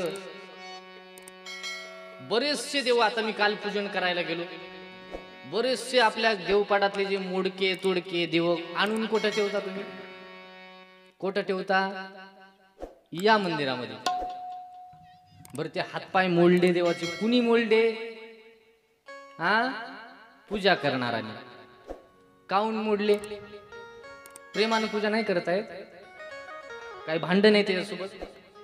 Speaker 1: बरेचसे देव, आता मी काल पूजन करायला गेलो, बरेचसे आपल्या देवपाठातले जे मोडके तोडके देव आणून कुठं ठेवता तुम्ही? कुठं ठेवता? या मंदिरामध्ये. बर ते हातपाय मोडले देवाचे कुणी मोडले? हा, पूजा करणाराने. काऊन मोडले? प्रेमानं पूजा नाही करत आहेत, काही भांडण आहे त्याच्यासोबत.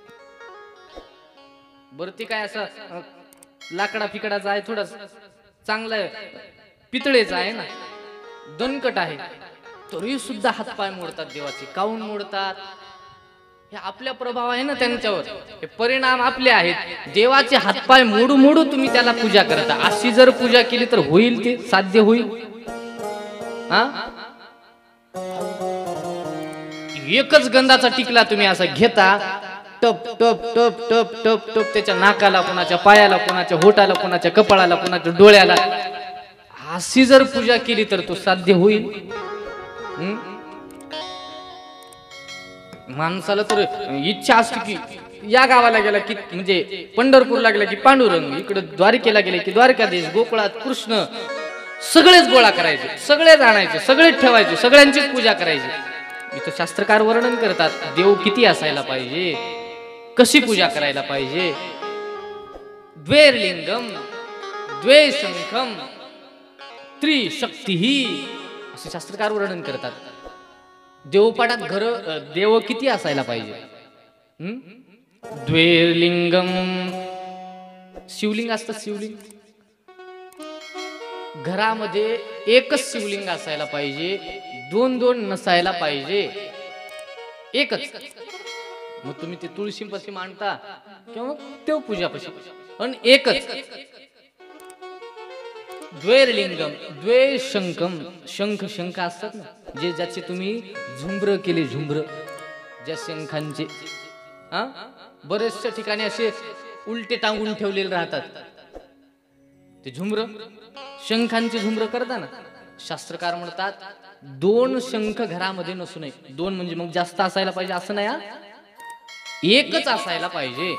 Speaker 1: बर ते काय असं लाकडा फिकडाचा आहे, थोडा चांगला आहे, पितळेचा आहे ना, दणकट आहे, तरी सुद्धा हातपाय मोडतात देवाचे. काऊन मोडतात? हे आपल्या प्रभाव आहे ना त्यांच्यावर, हे परिणाम आपले आहेत. देवाचे हातपाय मोडू मोडू तुम्ही त्याला पूजा करता. अशी जर पूजा केली तर होईल? ते साध्य होईल? हा, एकच गंधाचा टिकला तुम्ही असा घेता, टप टप टप टप टप टप त्याच्या नाकाला, कोणाच्या पायाला, कोणाच्या होटाला, कोणाच्या कपाळाला, कोणाच्या डोळ्याला, अशी जर पूजा केली तर तो साध्य होईल? माणसाला तर इच्छा असते की या गावाला गेला की, म्हणजे पंढरपूरला गेला की पांडुरंग, इकडे द्वारकेला गेले की द्वारकाधीश, गोकुळात कृष्ण, सगळेच गोळा करायचे, सगळेच आणायचे, सगळेच ठेवायचे, सगळ्यांचीच पूजा करायची. इथं शास्त्रकार वर्णन करतात देव किती असायला पाहिजे, कशी पूजा करायला पाहिजे. द्वैर्लिंगम द्वैशंखम त्रिशक्ती असे शास्त्रकार वर्णन करतात. देवपाठात घर देव किती असायला पाहिजे? द्वैर्लिंगम, शिवलिंग असतं. शिवलिंग घरामध्ये एकच शिवलिंग असायला पाहिजे, दोन दोन नसायला पाहिजे, एकच. मग तुम्ही ते तुळशीपाशी मांडता किंवा देव पूजापाशी, पण एकच. द्वैर्लिंगम द्वैशंखम, शंख शंख असतात ना, जे ज्याचे तुम्ही झुंबर केले, झुंबर ज्या शंखांचे. हा, बरेचशा ठिकाणी असे उलटे टांगून ठेवलेले राहतात ते झुंबर, शंखांचे झुंबर करता ना. शास्त्रकार म्हणतात दोन शंख घरामध्ये नसू नये. दोन म्हणजे मग जास्त असायला पाहिजे असं नाही, एकच असायला पाहिजे.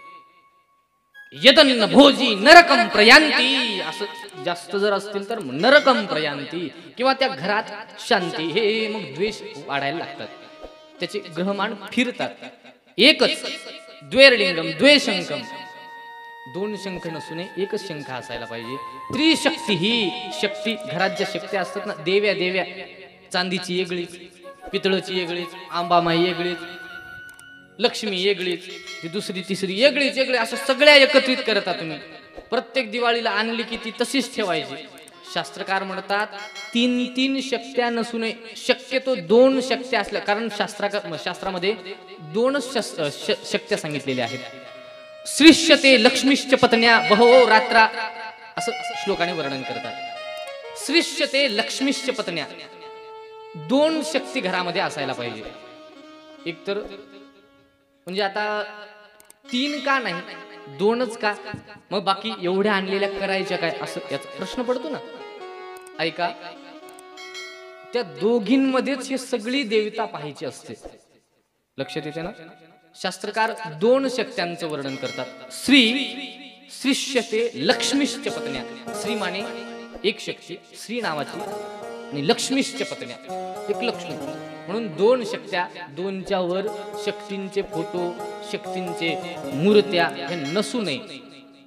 Speaker 1: यदन्न भोजी नरकम प्रयांती, असं जास्त जर असतील तर नरकम प्रयांती, किंवा त्या घरात शांती. हे मग द्वेष वाढायला लागतात, त्याचे ग्रहमान फिरतात. एकच द्वैर्लिंगम द्वैशंखम, दोन शंख नसून एकच शंख असायला पाहिजे. त्रिशक्ती, ही शक्ती घरात ज्या शक्ती असतात ना, देव्या देव्या, चांदीची वेगळी, पितळची वेगळीच, आंबामाई वेगळीच, लक्ष्मी वेगळीच, ती दुसरी तिसरी वेगळीच वेगळी, असं सगळ्या एकत्रित करता तुम्ही. प्रत्येक दिवाळीला आणली की ती तशीच ठेवायची. शास्त्रकार म्हणतात 3 शक्त्या नसून शक्यतो 2 शक्त्या असल्या, कारण शास्त्रामध्ये 2 शक्त्या सांगितलेल्या आहेत. श्रीष्यते लक्ष्मीश्च पत्न्या बहवो रात्रा, असं श्लोकाने वर्णन करतात. श्रीष्यते लक्ष्मीश्च पत्न्या, 2 शक्ती घरामध्ये असायला पाहिजे. एक तर म्हणजे आता 3 का नाही, 2च का, मग बाकी एवढ्या आणलेल्या करायच्या काय, असं याचा प्रश्न पडतो ना. ऐका, त्या दोघींमध्येच हे सगळी देवता पाहायची असते. लक्षात येते ना. शास्त्रकार 2 शक्त्यांचं वर्णन करतात. श्रीष्यते लक्ष्मीश्च पत्न्या, श्री माने एक शक्ती, श्री नावाची, आणि लक्ष्मीश्च पत्न्या एक लक्ष्मी, म्हणून 2 शक्त्या. 2च्या वर शक्तींचे फोटो, शक्तींचे मूर्त्या हे नसू नये.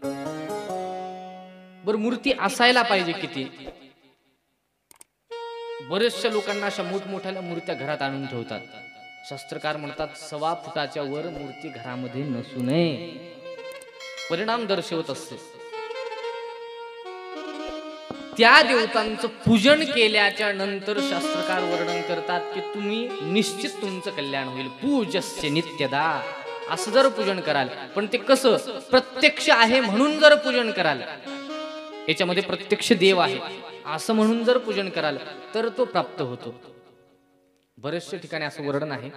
Speaker 1: बर, मूर्ती असायला पाहिजे किती. बरेचशा लोकांना अशा मोठमोठ्या मूर्त्या घरात आणून ठेवतात. शास्त्रकार म्हणतात 1.25 फुटाच्या वर मूर्ती घरामध्ये नसू नये. परिणाम दर्शवत असते. त्या देवतांचं पूजन केल्याच्या नंतर शास्त्रकार वर्णन करतात की तुम्ही निश्चित तुमचं कल्याण होईल. पूजस्य नित्यदा, असं जर पूजन कराल, पण ते कसं, प्रत्यक्ष आहे म्हणून जर पूजन कराल, याच्यामध्ये प्रत्यक्ष देव आहे असं म्हणून जर पूजन कराल तर तो प्राप्त होतो. बरेचशा ठिकाणी असं वर्णन आहे.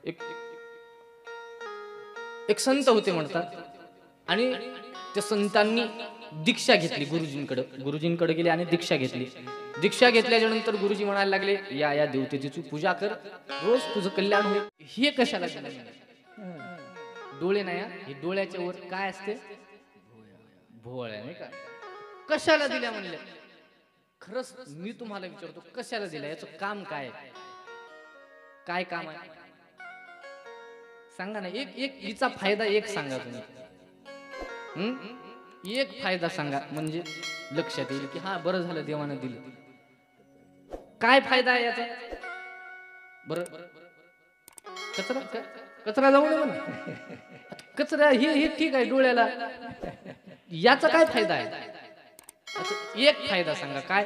Speaker 1: एक संत होते म्हणतात, आणि त्या संतांनी दीक्षा घेतली गुरुजींकडे गेले आणि दीक्षा घेतली. दीक्षा घेतल्याच्या नंतर गुरुजी म्हणायला लागले, या देवतेची तू पूजा कर, रोज तुझं कल्याण होईल. हे कशाला दिलं? डोळे नाही, हे डोळ्याच्या वर काय असते, भोवळ्या, नाही का. कशाला दिल्या म्हणले. खरंच मी तुम्हाला विचारतो, कशाला दिल्या, याचं काम काय, काय काम आहे सांगा ना. एक हिचा फायदा एक सांगा तुम्ही. एक फायदा सांगा, म्हणजे लक्षात येईल की हा बरं झालं देवानं दिलं. काय फायदा आहे याचा? बरं, कचरा जाऊ नये म्हणे. कचरा हे ठीक आहे डोळ्याला, याचा काय फायदा आहे? एक फायदा सांगा. काय?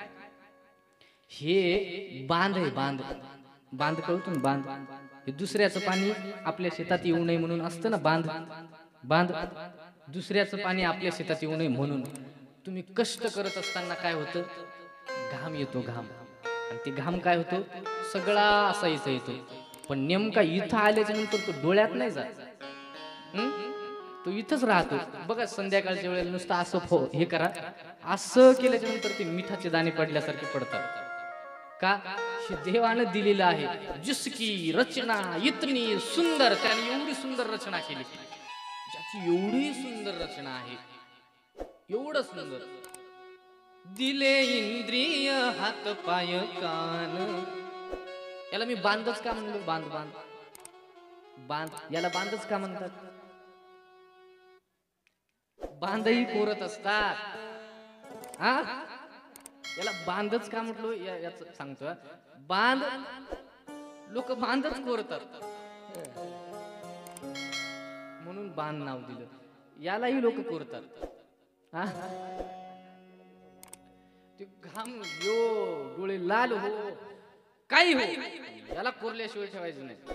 Speaker 1: हे बांध आहे, बांध कळतो ना, बांध. हे दुसऱ्याचं पाणी आपल्या शेतात येऊ नये म्हणून असतं ना, बांध. दुसऱ्याचं पाणी आपल्या शेतात येऊ नये म्हणून तुम्ही कष्ट करत असताना काय होतं, घाम येतो, घाम. आणि ते घाम काय होतो, सगळा असा इथं येतो. पण नेमका इथं आल्याच्या नंतर तो डोळ्यात नाही जात, तो इथंच राहतो. बघा संध्याकाळच्या वेळेला नुसतं असं हे करा, असं केल्याच्या नंतर ते मिठाचे दाणे पडल्यासारखे पडतात. का? देवानं दिलेलं आहे. जिसकी रचना इतनी सुंदर, त्याने एवढी सुंदर रचना केली, ज्याची एवढी सुंदर रचना आहे, एवढं सुंदर दिले इंद्रिय हात पाय कान. याला मी बांधच का म्हणलो, बांध याला बांधच का म्हणतात? बांधही कोरत असतात. हा, याला बांधच का म्हटलो, याच सांगतो. बांध, लोक बांधच कोरतात म्हणून बांध नाव दिलं. यालाही लोक कोरतात. ते घाम यो, डोळे लाल हो, काही हो, याला कोरल्याशिवाय ठेवायचं नाही.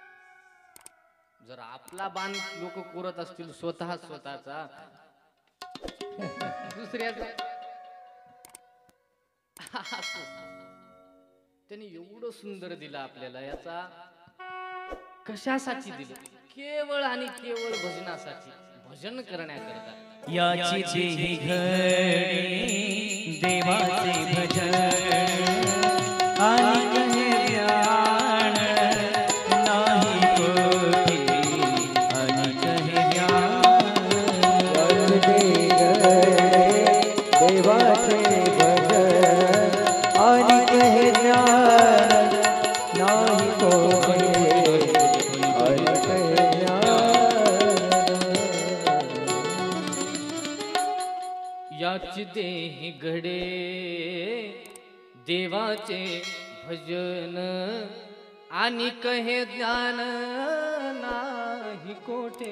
Speaker 1: जर आपला बांध लोक कोरत असतील स्वतःचा, दुसऱ्याचा, त्यांनी एवढं सुंदर दिलं आपल्याला, याचा कशासाठी दिलं? केवळ आणि केवळ भजनासाठी, भजन करण्याकरता.
Speaker 2: याची जेही घडी देवाचे भजन, आणि कहे ज्ञान नाही कोठी, आणि कहे ज्ञान.
Speaker 3: याची देवाचे भजन, आणि कहे ज्ञान नाही कोठी, आणि कहे ज्ञान.
Speaker 1: याची देही घडे देवाचे भजन, आणि कहे ज्ञान नाही कोठे.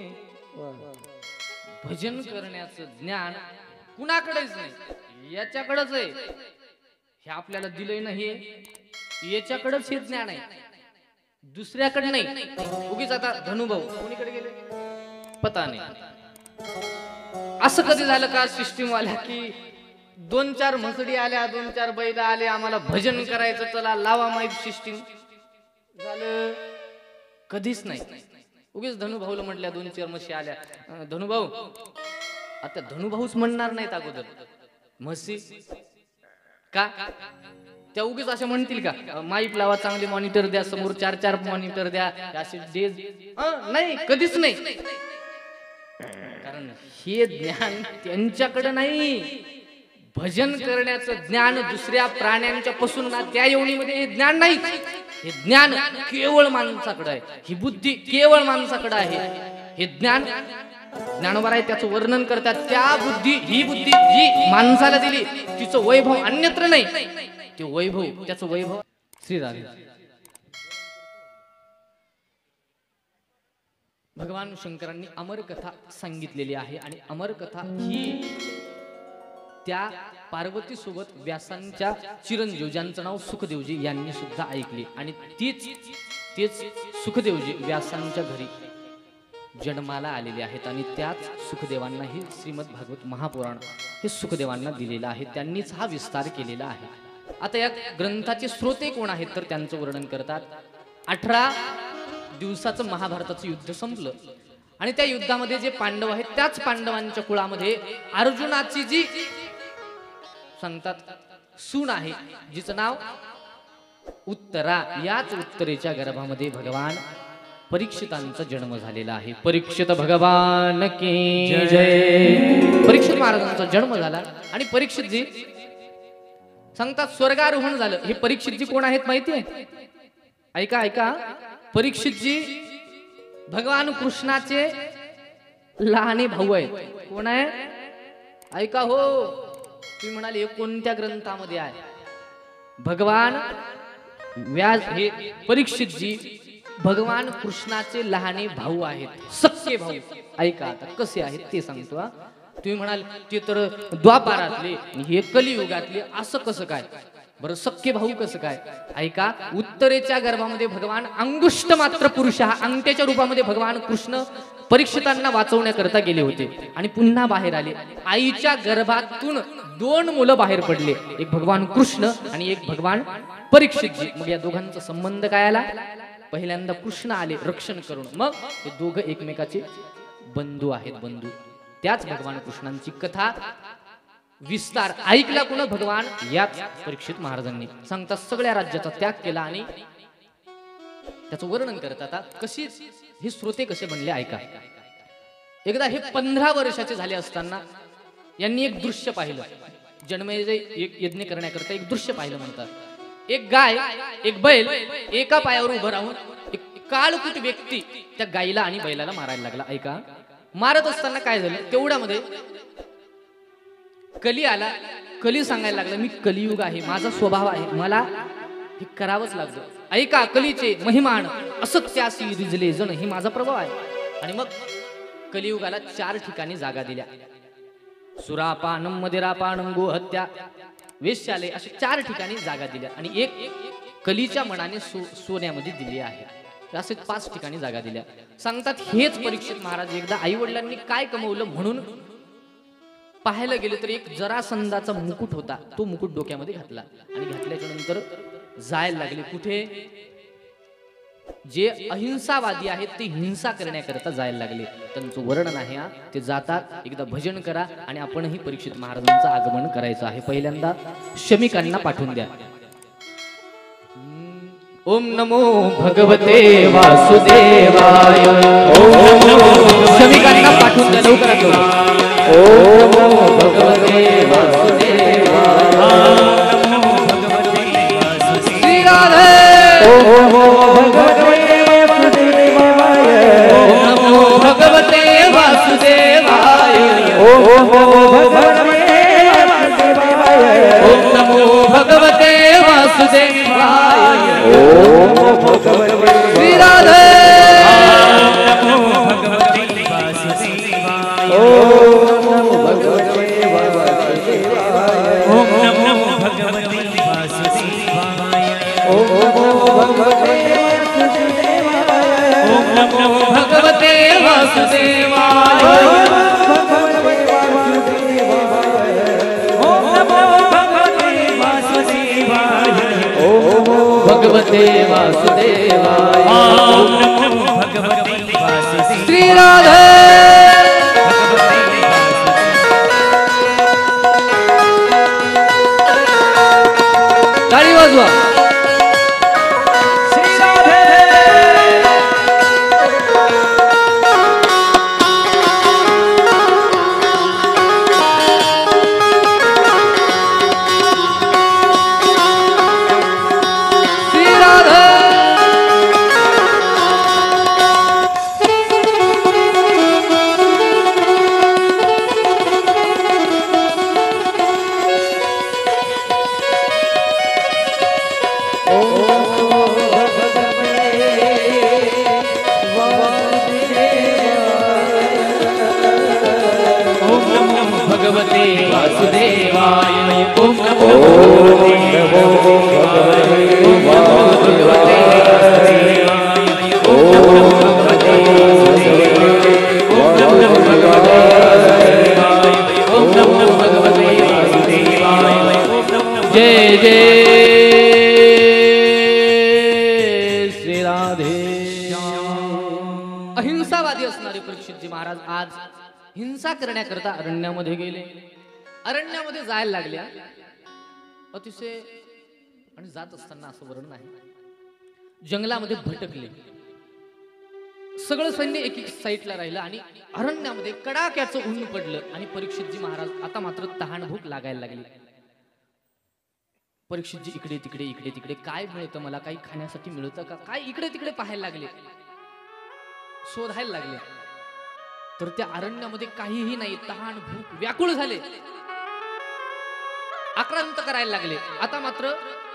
Speaker 1: भजन करण्याचं ज्ञान कुणाकडेच नाही, याच्याकडेच आहे. हे आपल्याला दिलंय ना, हे याच्याकडेच हे ज्ञान आहे, दुसऱ्याकडे नाही. उगीच आता धनुभाऊ कोणीकडे गेले पता नाही. असं कधी झालं का सिस्टीम वाल्या की 2-4 म्हसडी आल्या, 2-4 बैल आले, आम्हाला भजन करायचं, चला लावा माईक सिस्टीम झालं? कधीच नाही. उगीच धनुभाऊला म्हटल्या 2-4 म्हशी आल्या, धनुभाऊ आता धनुभाऊच म्हणणार नाहीत अगोदर म्हशी का, त्या उगीच असे म्हणतील का माईक लावा, चांगले मॉनिटर द्या, समोर 4-4 मॉनिटर द्या, असे डेज नाही, कधीच नाही. कारण हे ज्ञान त्यांच्याकडे नाही. भजन करण्याचं ज्ञान दुसऱ्या प्राण्यांच्या पासून ना, त्या योनीमध्ये हे ज्ञान नाही. हे ज्ञान केवळ माणसाकडे आहे, ही बुद्धी केवळ माणसाकडे आहे. हे ज्ञान ज्ञानोबा आहे त्याचं वर्णन करतात. त्या बुद्धी, ही बुद्धी जी माणसाला दिली, तिचं वैभव अन्यत्र नाही. ते वैभव, त्याचं वैभव श्रीराम. भगवान शंकरांनी अमर कथा सांगितलेली आहे आणि अमर कथा ही त्या पार्वती सोबत व्यासांच्या चिरंजीव, ज्यांचं नाव सुखदेवजी, यांनी सुद्धा ऐकली. आणि तीच सुखदेवजी व्यासांच्या घरी जन्माला आलेले आहेत आणि त्याच सुखदेवांना ही श्रीमद भागवत महापुराण हे सुखदेवांना दिलेलं आहे. त्यांनीच हा विस्तार केलेला आहे. आता या ग्रंथाचे श्रोते कोण आहेत तर त्यांचं वर्णन करतात. 18 दिवसाचं महाभारताचं युद्ध संपलं आणि त्या युद्धामध्ये जे पांडव आहेत त्याच पांडवांच्या कुळामध्ये अर्जुनाची जी सांगतात सून आहे, जिचं नाव उत्तरा, याच उत्तरेच्या गर्भामध्ये भगवान परीक्षितांचा जन्म झालेला आहे. परीक्षित भगवान की जय. परीक्षित महाराजांचा जन्म झाला आणि परीक्षित जी सांगतात स्वर्गारोहण झालं. हे परीक्षित जी कोण आहेत माहिती आहे? ऐका ऐका, परीक्षित जी भगवान कृष्णाचे लहाने भाऊ आहेत. कोण आहे? ऐका हो, तुम्ही म्हणाले हे कोणत्या ग्रंथामध्ये आहे? भगवान व्यास हे परीक्षित जी भगवान कृष्णाचे लहाने भाऊ आहेत, सख्खे भाऊ. ऐका आता कसे आहेत ते सांगतो. तुम्ही म्हणाल ते तर द्वापारातले, हे कलियुगातले, असं कसं काय बरं? सख्खे भाऊ कसं काय? ऐका, उत्तरेच्या गर्भामध्ये भगवान अंगुष्ठ मात्र पुरुष, अंगठ्याच्या रूपामध्ये भगवान कृष्ण परीक्षितांना वाचवण्याकरता गेले होते आणि पुन्हा बाहेर आले. आईच्या गर्भातून 2 मुलं बाहेर पडले, एक भगवान कृष्ण आणि एक भगवान परीक्षितजी. मग या दोघांचा संबंध काय आला? पहिल्यांदा कृष्ण आले रक्षण करून, मग हे दोघं एकमेकाचे बंधू आहेत, बंधू. त्याच भगवान कृष्णांची कथा विस्तार ऐकला कोण? भगवान याच परीक्षित महाराजांनी. सांगतात सगळ्या राज्याचा त्याग केला आणि त्याचं वर्णन करतात. कशी हे श्रोते कसे बनले ऐका. एकदा हे 15 वर्षाचे झाले असताना यांनी एक दृश्य पाहिलं. जन्मेजय एक यज्ञ करण्याकरता एक दृश्य पाहिलं म्हणतात. एक गाय, एक बैल एका पायावर उभं राहून एक काळकूट व्यक्ती त्या गायीला आणि बैलाला मारायला लागला. ऐका, मारत असताना काय झालं, तेवढ्यामध्ये कली आला. कली सांगायला लागला मी कलियुग आहे, माझा स्वभाव आहे, मला हे करावंच लागलं. ऐका, कलीचे महिमान असत्यासी रिजले जण, हे माझा प्रभाव आहे. आणि मग कलियुगाला 4 ठिकाणी जागा दिल्या. सुरापानम, मदिरापानम, गोहत्या, वेश्यालय, अशा 4 ठिकाणी जागा दिल्या आणि एक कलीच्या मनाने सोन्यामध्ये दिली आहे. असे 5 ठिकाणी जागा दिल्या. सांगतात हेच परीक्षित महाराज एकदा आई वडिलांनी काय कमवलं म्हणून पाहायला गेले तर एक जरासंधाचा मुकुट होता, तो मुकुट डोक्यामध्ये घातला आणि घातल्याच्या नंतर जायला लागले. कुठे? जे अहिंसावादी आहेत ते हिंसा करण्याकरता जायला लागले. त्यांचं वर्णन आहे. ते जातात, एकदा भजन करा आणि आपणही परीक्षित महाराजांचं आगमन करायचं आहे. पहिल्यांदा शमिकांना पाठवून द्या. ओम नमो भगवते वासुदेवाय. शमिकांना पाठवून द्या लवकरात लवकर. ओम नमो भगवते वासुदेवाय. श्री राधे. ओम नमो भगवते वासुदेवाय. ओम नमो भगवते वासुदेवाय. ओम नमो भगवते भगवते वासुदेवाय
Speaker 2: ओम नमो भगवते वासुदेवाय
Speaker 1: श्री राधे ताली वाजवा भगवते वासुदेवाय ओम नमो भगवते जय जय श्री राधे अहिंसावादी असणारे परीक्षितजी महाराज आज हिंसा करण्याकरता अरण्यामध्ये गेले. अरण्यामध्ये जायला लागल्या. अतिशय आणि जात असताना असं वर्णन आहे, जंगलामध्ये भटकले. सगळं सैन्य एक एक साईडला राहिलं आणि अरण्यामध्ये कडाक्याचं ऊन पडलं आणि परीक्षितजी महाराज आता मात्र तहान भूक लागायला लागली. परीक्षितजी इकडे तिकडे इकडे तिकडे काय मिळतं, मला काही खाण्यासाठी मिळतं का, काय इकडे तिकडे पाहायला लागले, शोधायला लागले. तर त्या अरण्यामध्ये काहीही नाही. तहान भूक व्याकुळ झाले, आक्रांत करायला लागले. आता मात्र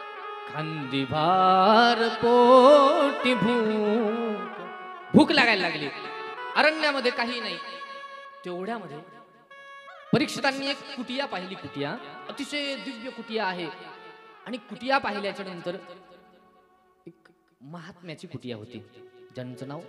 Speaker 1: खांदीभार पोटी भूक लागायला लागली. अरण्यामध्ये काही नाही. तेवढ्यामध्ये परीक्षितांनी एक कुटिया पाहिली. कुटिया अतिशय दिव्य कुटिया आहे आणि कुटिया पाहिल्याच्या नंतर एक महात्म्याची कुटिया होती, ज्यांचं नाव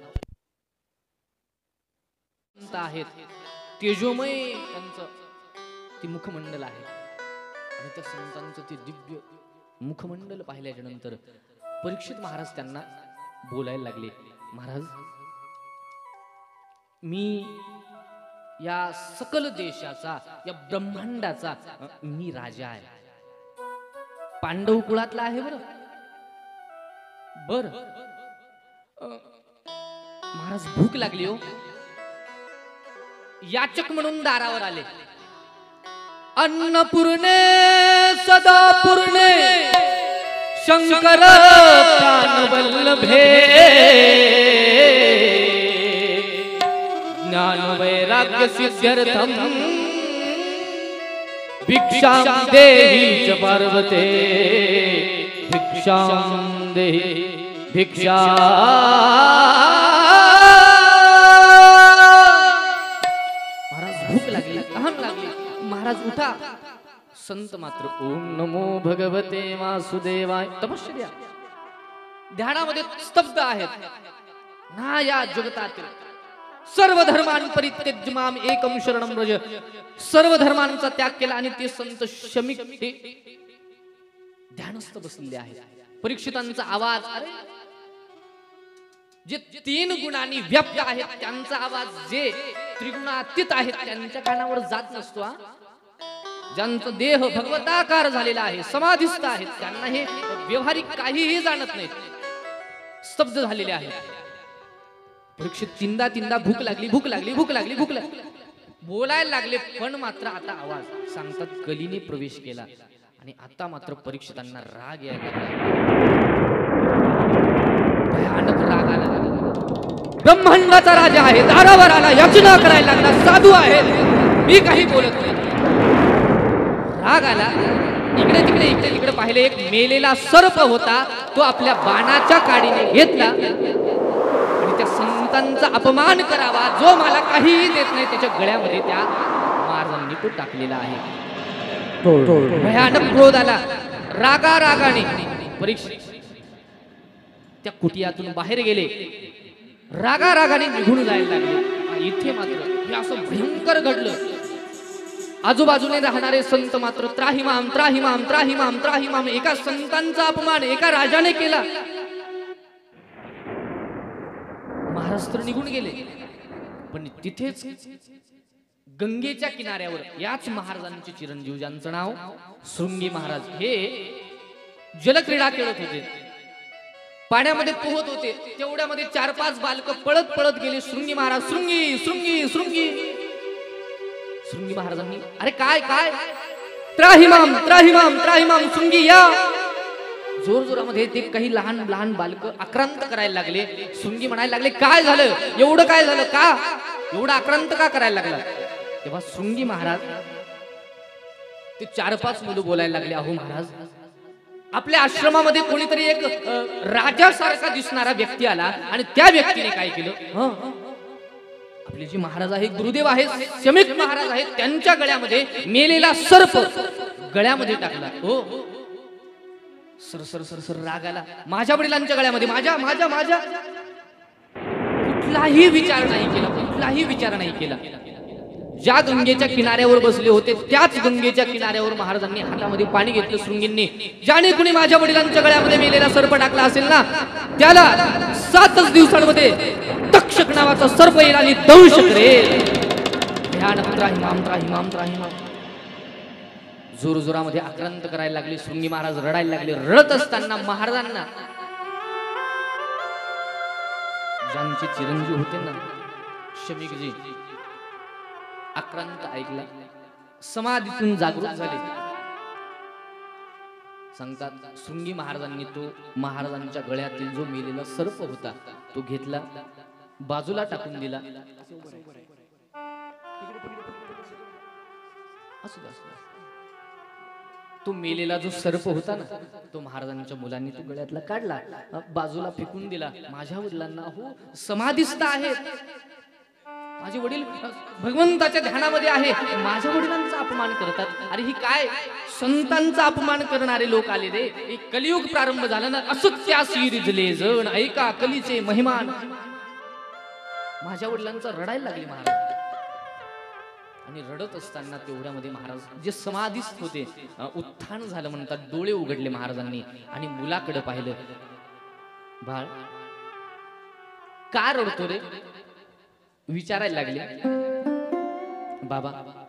Speaker 1: आहेत. तेजोमय त्यांचं ती मुखमंडल आहे आणि त्या संतांचं ते दिव्य मुखमंडल पाहिल्याच्या नंतर परीक्षित महाराज त्यांना बोलायला लागले. महाराज, मी या सकल देशाचा, या ब्रह्मांडाचा मी राजा आहे. पांडव कुळातला आहे. बर महाराज, भूक लागली हो. याचक म्हणून दारावर आले. अन्नपूर्णे सदा पूर्णे शंकर प्राणवल्लभे ज्ञान वैराग्य सिद्ध्यर्थम भिक्षां देहि च पार्वते भिक्षां देहि भिक्षा. भूक लागली, तहान लागली. महाराज उठा. संत मात्र ओम नमो भगवते वासुदेवाय तपश्चर्या ध्यानामध्ये स्तब्ध आहेत. ना या जगतातील सर्व धर्मां परित्यज्य माम एकम शरणं व्रज. सर्व धर्मांचा त्याग केला आणि ते संत शमिक ते ध्यानस्थ बसलेले आहेत. परीक्षितांचा आवाज, अरे जे तीन गुणांनी व्याप्त आहेत त्यांचा आवाज जे त्रिगुणातीत आहेत त्यांच्या कानावर जात नसतो. ज्यांचा देह भगवताकार झालेला आहे, समाधिस्थ आहेत, त्यांना हे व्यवहारिक काहीही जाणत नाहीत, स्तब्ध झालेले आहेत. परीक्षित तीनदा तीनदा भूक लागली, भूक लागली, भूक लागली, भूक लागली बोलायला लागले. पण मात्र आता आवाज सांगतात कलीने प्रवेश केला आणि आता मात्र परीक्षितांना राग यायला लागला. भयानक राग आला. ब्रह्मांडाचा राजा आहे, दारावर आला, याचना करायला लागला, साधू आहे, मी काही बोलत नाही. राग आला. इकडे तिकडे इकडे तिकडे पाहिले. एक मेलेला सर्प होता, तो आपल्या बाणाच्या काडीने घेतला आणि त्या संतांचा अपमान करावा, जो मला काहीही देत नाही, त्याच्या गळ्यामध्ये त्या महाराजांनी तो टाकलेला आहे. भयानक क्रोध आला. रागा रागाने परीक्षित त्या कुटियातून बाहेर गेले. रागा रागाने निघून जायला लागले. इथे मात्र हे असं भयंकर घडलं. आजूबाजूने राहणारे संत मात्र त्राहिमाम त्राहिमाम त्राहिमाम त्राहिमाम. एका संतांचा अपमान एका राजाने केला. महाराज तर निघून गेले, पण तिथेच गंगेच्या किनाऱ्यावर याच महाराजांचे चिरंजीव ज्यांचं नाव शृंगी महाराज, हे जलक्रीडा खेळत होते, पाण्यामध्ये पोहत होते. तेवढ्यामध्ये 4-5 बालक पळत पळत गेले. शृंगी महाराज, शृंगी शृंगी शृंगी. शृंगी महाराजांनी अरे काय काय, त्राहिमाम त्राहिमाम त्राहिमाम शृंगी या. जोर जोरामध्ये ते काही लहान लहान बालक आक्रांत करायला लागले. शृंगी म्हणायला लागले काय झालं, एवढं काय झालं, का एवढं आक्रांत का करायला लागला. तेव्हा शृंगी महाराज ते 4-5 मुलं बोलायला लागले, अहो महाराज, आपल्या आश्रमामध्ये कोणीतरी एक राजासारखा दिसणारा व्यक्ती आला आणि त्या व्यक्तीने काय केलं, आपले जे महाराज आहे, गुरुदेव आहेत, शमीक महाराज आहेत, त्यांच्या गळ्यामध्ये मेलेला सर्प गळ्यामध्ये टाकला. हो, सर सर सर सर राग आला. माझ्या वडिलांच्या गळ्यामध्ये, माझ्या माझ्या माझ्या कुठलाही विचार नाही केला, कुठलाही विचार नाही केला. ज्या गंगेच्या किनाऱ्यावर बसले होते त्याच गंगेच्या किनाऱ्यावर महाराजांनी हातामध्ये पाणी घेतलं. शृंगींनी ज्याने कुणी माझ्या वडिलांच्या गळ्यामध्ये मेलेला सर्प टाकला असेल ना, त्याला 7 दिवसांमध्ये तक्षक नावाचा सर्प येईल आणि दंश करेल. भयानक त्राहिमाम त्राहिमाम त्राहिमाम. जोर जोरामध्ये आक्रांत करायला लागले. शृंगी महाराज रडायला लागले. रडत असताना महाराजांना ज्यांचे चिरंजीव होते ना, शमीकजी, आक्रांत ऐकला, समाधीतून जागृत झाले. सांगतात शृंगी महाराजांनी तो महाराजांच्या गळ्यातील जो मेलेला सर्प होता तो घेतला, बाजूला टाकून दिला. तो मेलेला जो सर्प होता ना, तो महाराजांच्या मुलांनी तो गळ्यातला काढला, बाजूला फेकून दिला. माझ्या वडिलांना हो समाधिस्थ आहेत, माझे वडील भगवंताच्या ध्यानामध्ये आहे, माझ्या वडिलांचा अपमान करतात. अरे ही काय संतांचा अपमान करणारे लोक आले रे. एक कलियुग प्रारंभ झाला ना, असत्यासी रिजले जण ऐका कलीचे महिमान. माझ्या वडिलांचा रडायला लागले महाराज. आणि रडत असताना तेवढ्यामध्ये महाराज जे समाधीस्थ होते, उत्थान झालं म्हणतात, डोळे उघडले महाराजांनी आणि मुलाकडे पाहिलं. बाळ का रडतो रे, विचारायला लागले. बाबा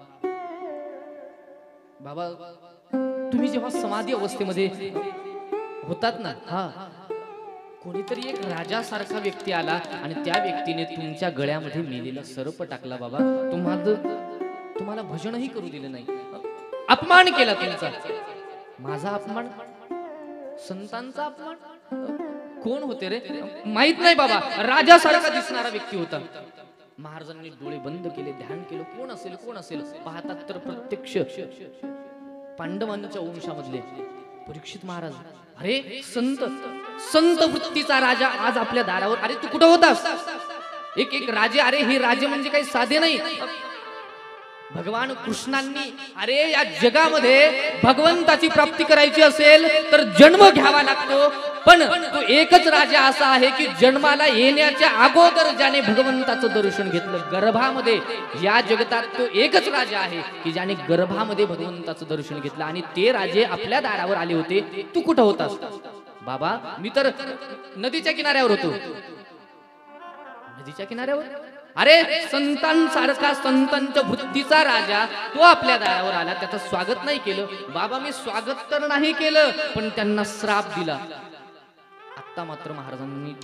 Speaker 1: बाबा तुम्ही जेव्हा समाधी अवस्थेमध्ये होतात ना, हा कोणीतरी एक राजासारखा व्यक्ती आला आणि त्या व्यक्तीने तुमच्या गळ्यामध्ये मेलेला सर्प टाकला. बाबा तुम्हाला भजनही करू दिलं नाही, अपमान केला तुमचा. माझा अपमान, संतांचा अपमान. कोण होते रे, माहित नाही बाबा, राजासारखा दिसणारा व्यक्ती होता. महाराजांनी डोळे बंद केले, ध्यान केलं, कोण असेल कोण असेल. पाहतात तर प्रत्यक्ष पांडवांच्या वंशामधले परीक्षित महाराज. अरे संत वृत्तीचा राजा आज आपल्या दारावर. अरे तू कुठं होतास. एक राजे, अरे हे राजे म्हणजे काही साधे नाही. भगवान कृष्णांनी अरे या जगामध्ये भगवंताची प्राप्ती करायची असेल तर जन्म घ्यावा लागतो, पण तो एकच राजा असा आहे की जन्माला येण्याच्या अगोदर ज्याने भगवंताचं दर्शन घेतलं गर्भामध्ये. या जगतात तो एकच राजा आहे की ज्याने गर्भामध्ये भगवंताचं दर्शन घेतलं. आणि ते राजे आपल्या दारावर आले होते. तू कुठं होतास. बाबा मी तर नदीच्या किनाऱ्यावर होतो. नदीच्या किनाऱ्यावर. अरे संतांसारखा संतांच्या बुद्धीचा राजा तो आपल्या दारावर आला, त्याचं स्वागत नाही केलं. बाबा मी स्वागत तर नाही केलं, पण त्यांना श्राप दिला. आता मात्र महाराजांनी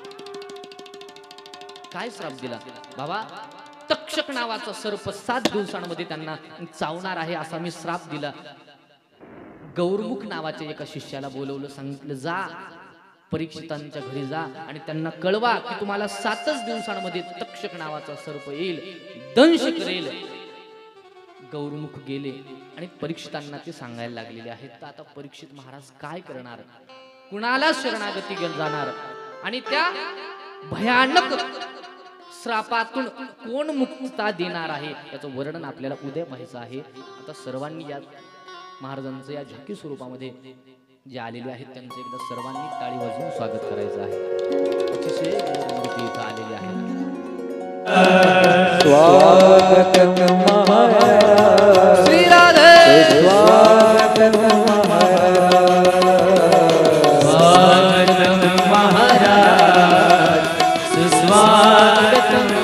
Speaker 1: काय श्राप दिला. बाबा तक्षक नावाचा सर्प 7 दिवसांमध्ये त्यांना चावणार आहे असा मी श्राप दिला. गौरमुख नावाच्या एका शिष्याला बोलवलं, सांगितलं जा परीक्षितांच्या घरी जा आणि त्यांना कळवा की तुम्हाला 7च दिवसांमध्ये तक्षक नावाचा सर्प येईल, दंश करेल. गौरमुख गेले आणि परीक्षितांना ते सांगायला लागलेले आहेत. तर आता परीक्षित महाराज काय करणार, कुणाला शरणागती जाणार आणि त्या भयानक श्रापातून कोण मुक्तता देणार आहे याचं वर्णन आपल्याला उद्या पाहायचं आहे. आता सर्वांनी या महाराजांचं या झटकी स्वरूपामध्ये जे आलेले आहेत त्यांचं एकदा सर्वांनी टाळी वाजवून स्वागत करायचं आहे. अतिशय मूर्ती इथं आलेले आहेत.
Speaker 3: स्वागतम महाराज
Speaker 1: श्री राधे
Speaker 3: स्वागतम महाराज
Speaker 2: स्वागतम महाराज सुस्वागतम